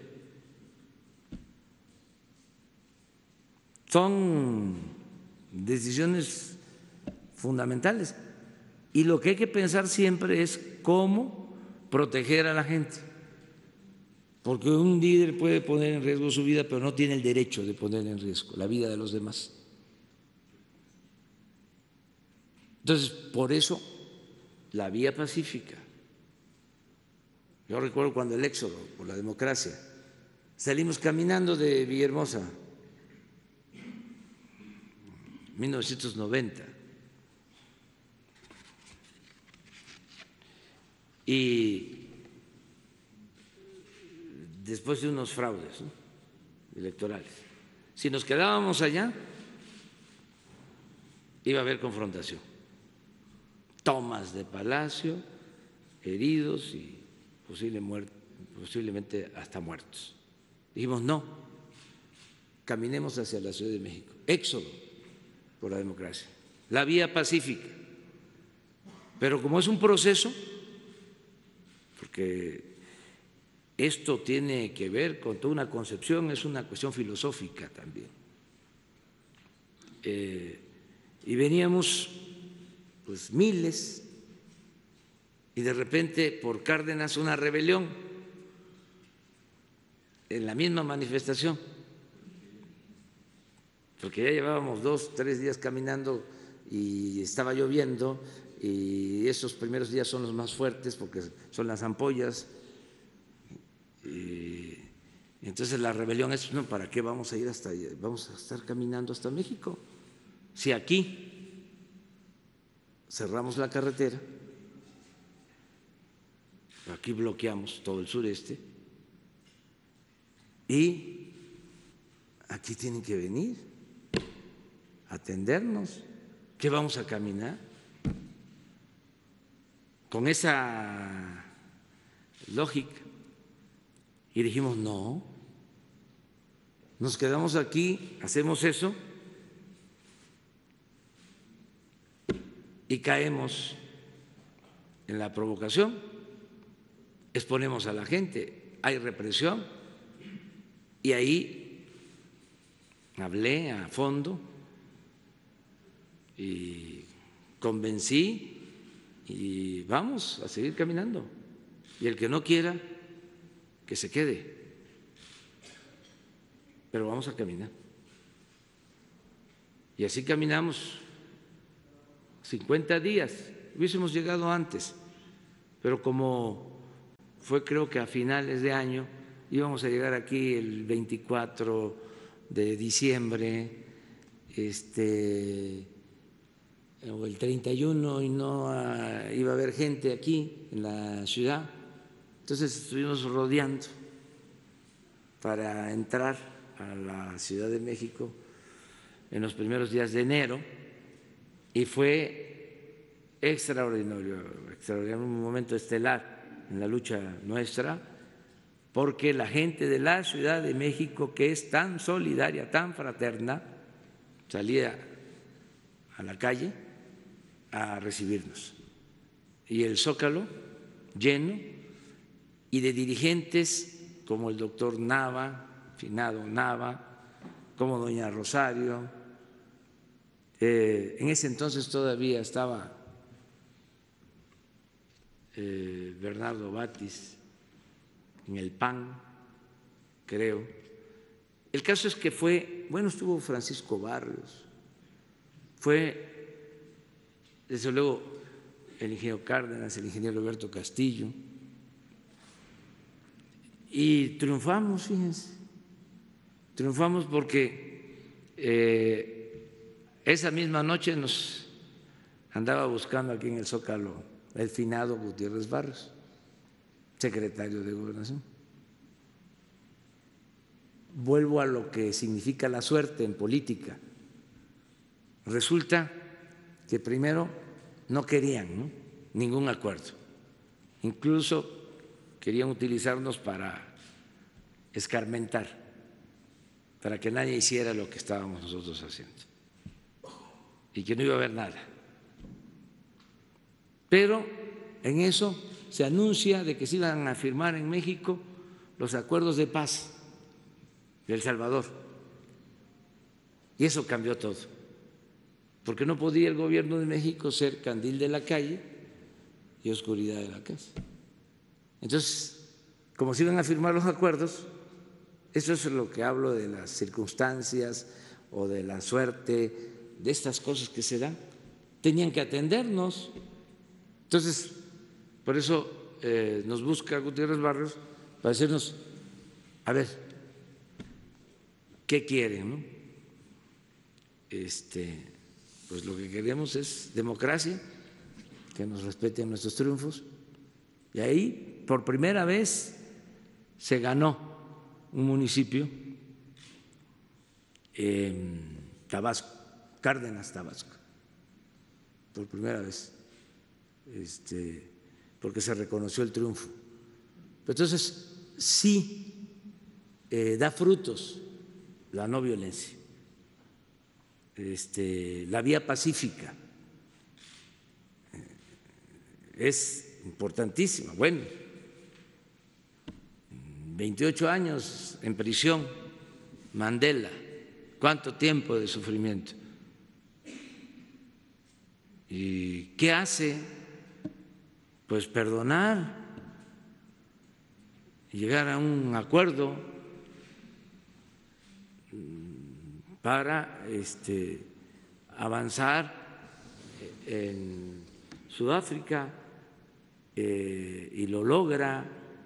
Son decisiones fundamentales y lo que hay que pensar siempre es cómo proteger a la gente, porque un líder puede poner en riesgo su vida, pero no tiene el derecho de poner en riesgo la vida de los demás. Entonces, por eso, la vía pacífica. Yo recuerdo cuando el éxodo por la democracia, salimos caminando de Villahermosa, mil novecientos noventa, y después de unos fraudes, ¿no?, electorales. Si nos quedábamos allá, iba a haber confrontación, tomas de palacio, heridos y posible muerte, posiblemente hasta muertos. Dijimos, no, caminemos hacia la Ciudad de México, éxodo por la democracia, la vía pacífica. Pero como es un proceso, porque esto tiene que ver con toda una concepción, es una cuestión filosófica también. Eh, y veníamos pues miles y de repente por Cárdenas una rebelión en la misma manifestación, porque ya llevábamos dos, tres días caminando y estaba lloviendo y esos primeros días son los más fuertes porque son las ampollas. Y entonces la rebelión es, no, ¿para qué vamos a ir hasta allá? Vamos a estar caminando hasta México. Si aquí cerramos la carretera, aquí bloqueamos todo el sureste y aquí tienen que venir a atendernos. ¿Qué vamos a caminar? Con esa lógica. Y dijimos, no, nos quedamos aquí, hacemos eso y caemos en la provocación, exponemos a la gente, hay represión y ahí hablé a fondo y convencí y vamos a seguir caminando. Y el que no quiera, que se quede, pero vamos a caminar. Y así caminamos cincuenta días, hubiésemos llegado antes, pero como fue creo que a finales de año, íbamos a llegar aquí el veinticuatro de diciembre, este, o el treinta y uno y no a, iba a haber gente aquí en la ciudad. Entonces estuvimos rodeando para entrar a la Ciudad de México en los primeros días de enero y fue extraordinario, extraordinario, un momento estelar en la lucha nuestra, porque la gente de la Ciudad de México, que es tan solidaria, tan fraterna, salía a la calle a recibirnos. Y el Zócalo lleno, y de dirigentes como el doctor Nava, finado Nava, como doña Rosario, eh, en ese entonces todavía estaba eh, Bernardo Batis en el P A N, creo. El caso es que fue, bueno, estuvo Francisco Barrios, fue desde luego el ingeniero Cárdenas, el ingeniero Roberto Castillo, y triunfamos, fíjense, triunfamos porque eh, esa misma noche nos andaba buscando aquí en el Zócalo el finado Gutiérrez Barrios, secretario de Gobernación. Vuelvo a lo que significa la suerte en política. Resulta que primero no querían, ¿no?, ningún acuerdo, incluso querían utilizarnos para escarmentar, para que nadie hiciera lo que estábamos nosotros haciendo y que no iba a haber nada. Pero en eso se anuncia de que se iban a firmar en México los acuerdos de paz de El Salvador, y eso cambió todo, porque no podía el gobierno de México ser candil de la calle y oscuridad de la casa. Entonces, como se iban a firmar los acuerdos, eso es lo que hablo de las circunstancias o de la suerte, de estas cosas que se dan, tenían que atendernos. Entonces, por eso eh, nos busca Gutiérrez Barrios para decirnos, a ver, ¿qué quieren, no? Este, pues lo que queremos es democracia, que nos respeten nuestros triunfos, y ahí por primera vez se ganó un municipio en Tabasco, Cárdenas, Tabasco, por primera vez, este, porque se reconoció el triunfo. Entonces, sí eh, da frutos la no violencia, este, la vía pacífica es importantísima. Bueno, veintiocho años en prisión, Mandela, cuánto tiempo de sufrimiento. ¿Y qué hace? Pues perdonar y llegar a un acuerdo para este, avanzar en Sudáfrica eh, y lo logra.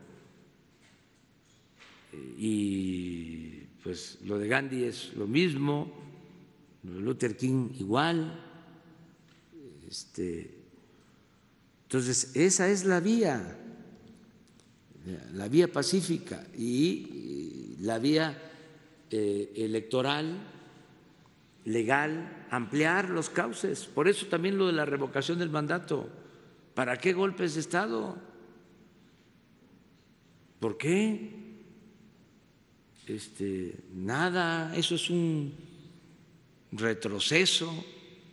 Y pues lo de Gandhi es lo mismo, lo de Luther King igual. Este, entonces, esa es la vía, la vía pacífica y la vía eh, electoral, legal, ampliar los cauces. Por eso también lo de la revocación del mandato. ¿Para qué golpes de Estado? ¿Por qué? Este, nada, eso es un retroceso,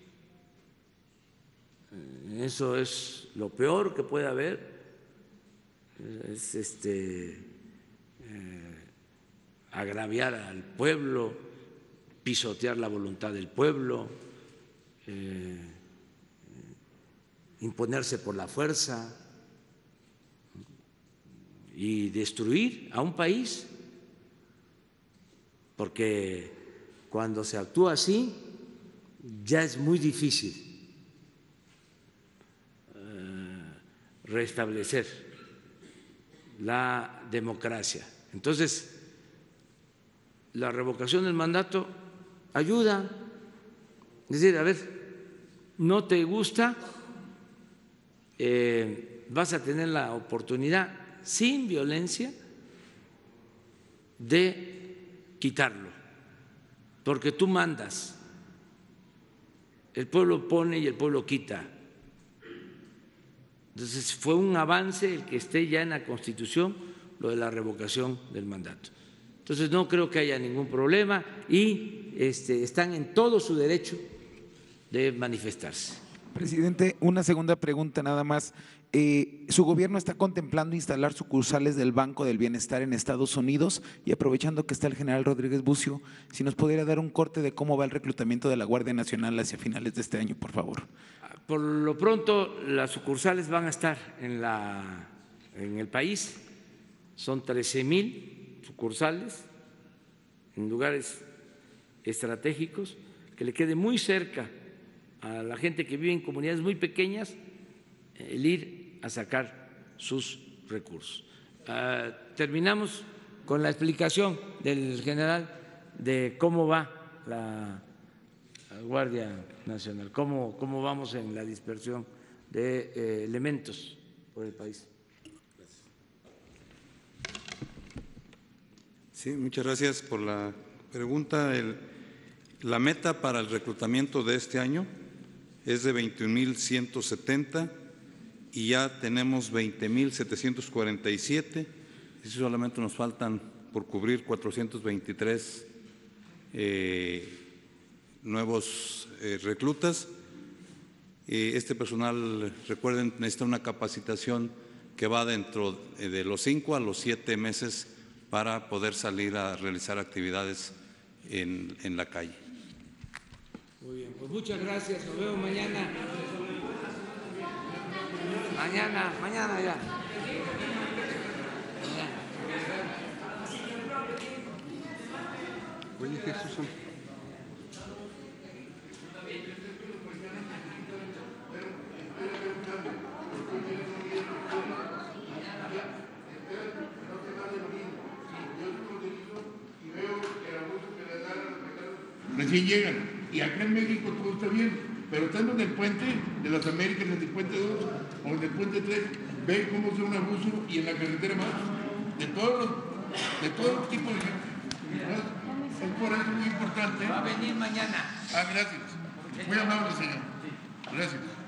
eso es lo peor que puede haber, es este, eh, agraviar al pueblo, pisotear la voluntad del pueblo, eh, imponerse por la fuerza y destruir a un país. Porque cuando se actúa así ya es muy difícil eh, restablecer la democracia. Entonces, la revocación del mandato ayuda. Es decir, a ver, no te gusta, eh, vas a tener la oportunidad sin violencia de quitarlo, porque tú mandas, el pueblo pone y el pueblo quita. Entonces fue un avance el que esté ya en la Constitución lo de la revocación del mandato. Entonces no creo que haya ningún problema y este, están en todo su derecho de manifestarse. Presidente, una segunda pregunta nada más. Eh, ¿Su gobierno está contemplando instalar sucursales del Banco del Bienestar en Estados Unidos? Y aprovechando que está el general Rodríguez Bucio, si nos pudiera dar un corte de cómo va el reclutamiento de la Guardia Nacional hacia finales de este año, por favor. Por lo pronto, las sucursales van a estar en, la, en el país, son trece mil sucursales en lugares estratégicos, que le quede muy cerca a la gente que vive en comunidades muy pequeñas el ir a sacar sus recursos. Uh, terminamos con la explicación del general de cómo va la Guardia Nacional, cómo, cómo vamos en la dispersión de eh, elementos por el país. Sí, muchas gracias por la pregunta. El, la meta para el reclutamiento de este año es de veintiún mil ciento setenta y ya tenemos veinte mil setecientos cuarenta y siete, y solamente nos faltan por cubrir cuatrocientos veintitrés eh, nuevos eh, reclutas. Eh, este personal, recuerden, necesita una capacitación que va dentro de los cinco a los siete meses para poder salir a realizar actividades en, en la calle. Muy bien, pues muchas gracias, nos vemos mañana. Mañana, mañana ya. Oye, Jesús. Recién llegan, y acá en México todo está bien, pero estando en el puente de las Américas, en el puente dos o en el puente tres, ven cómo es un abuso y en la carretera más, de todos los de todo tipo de gente. Es por eso muy importante. Va a venir mañana. Ah, gracias. Muy amable, señor. Gracias.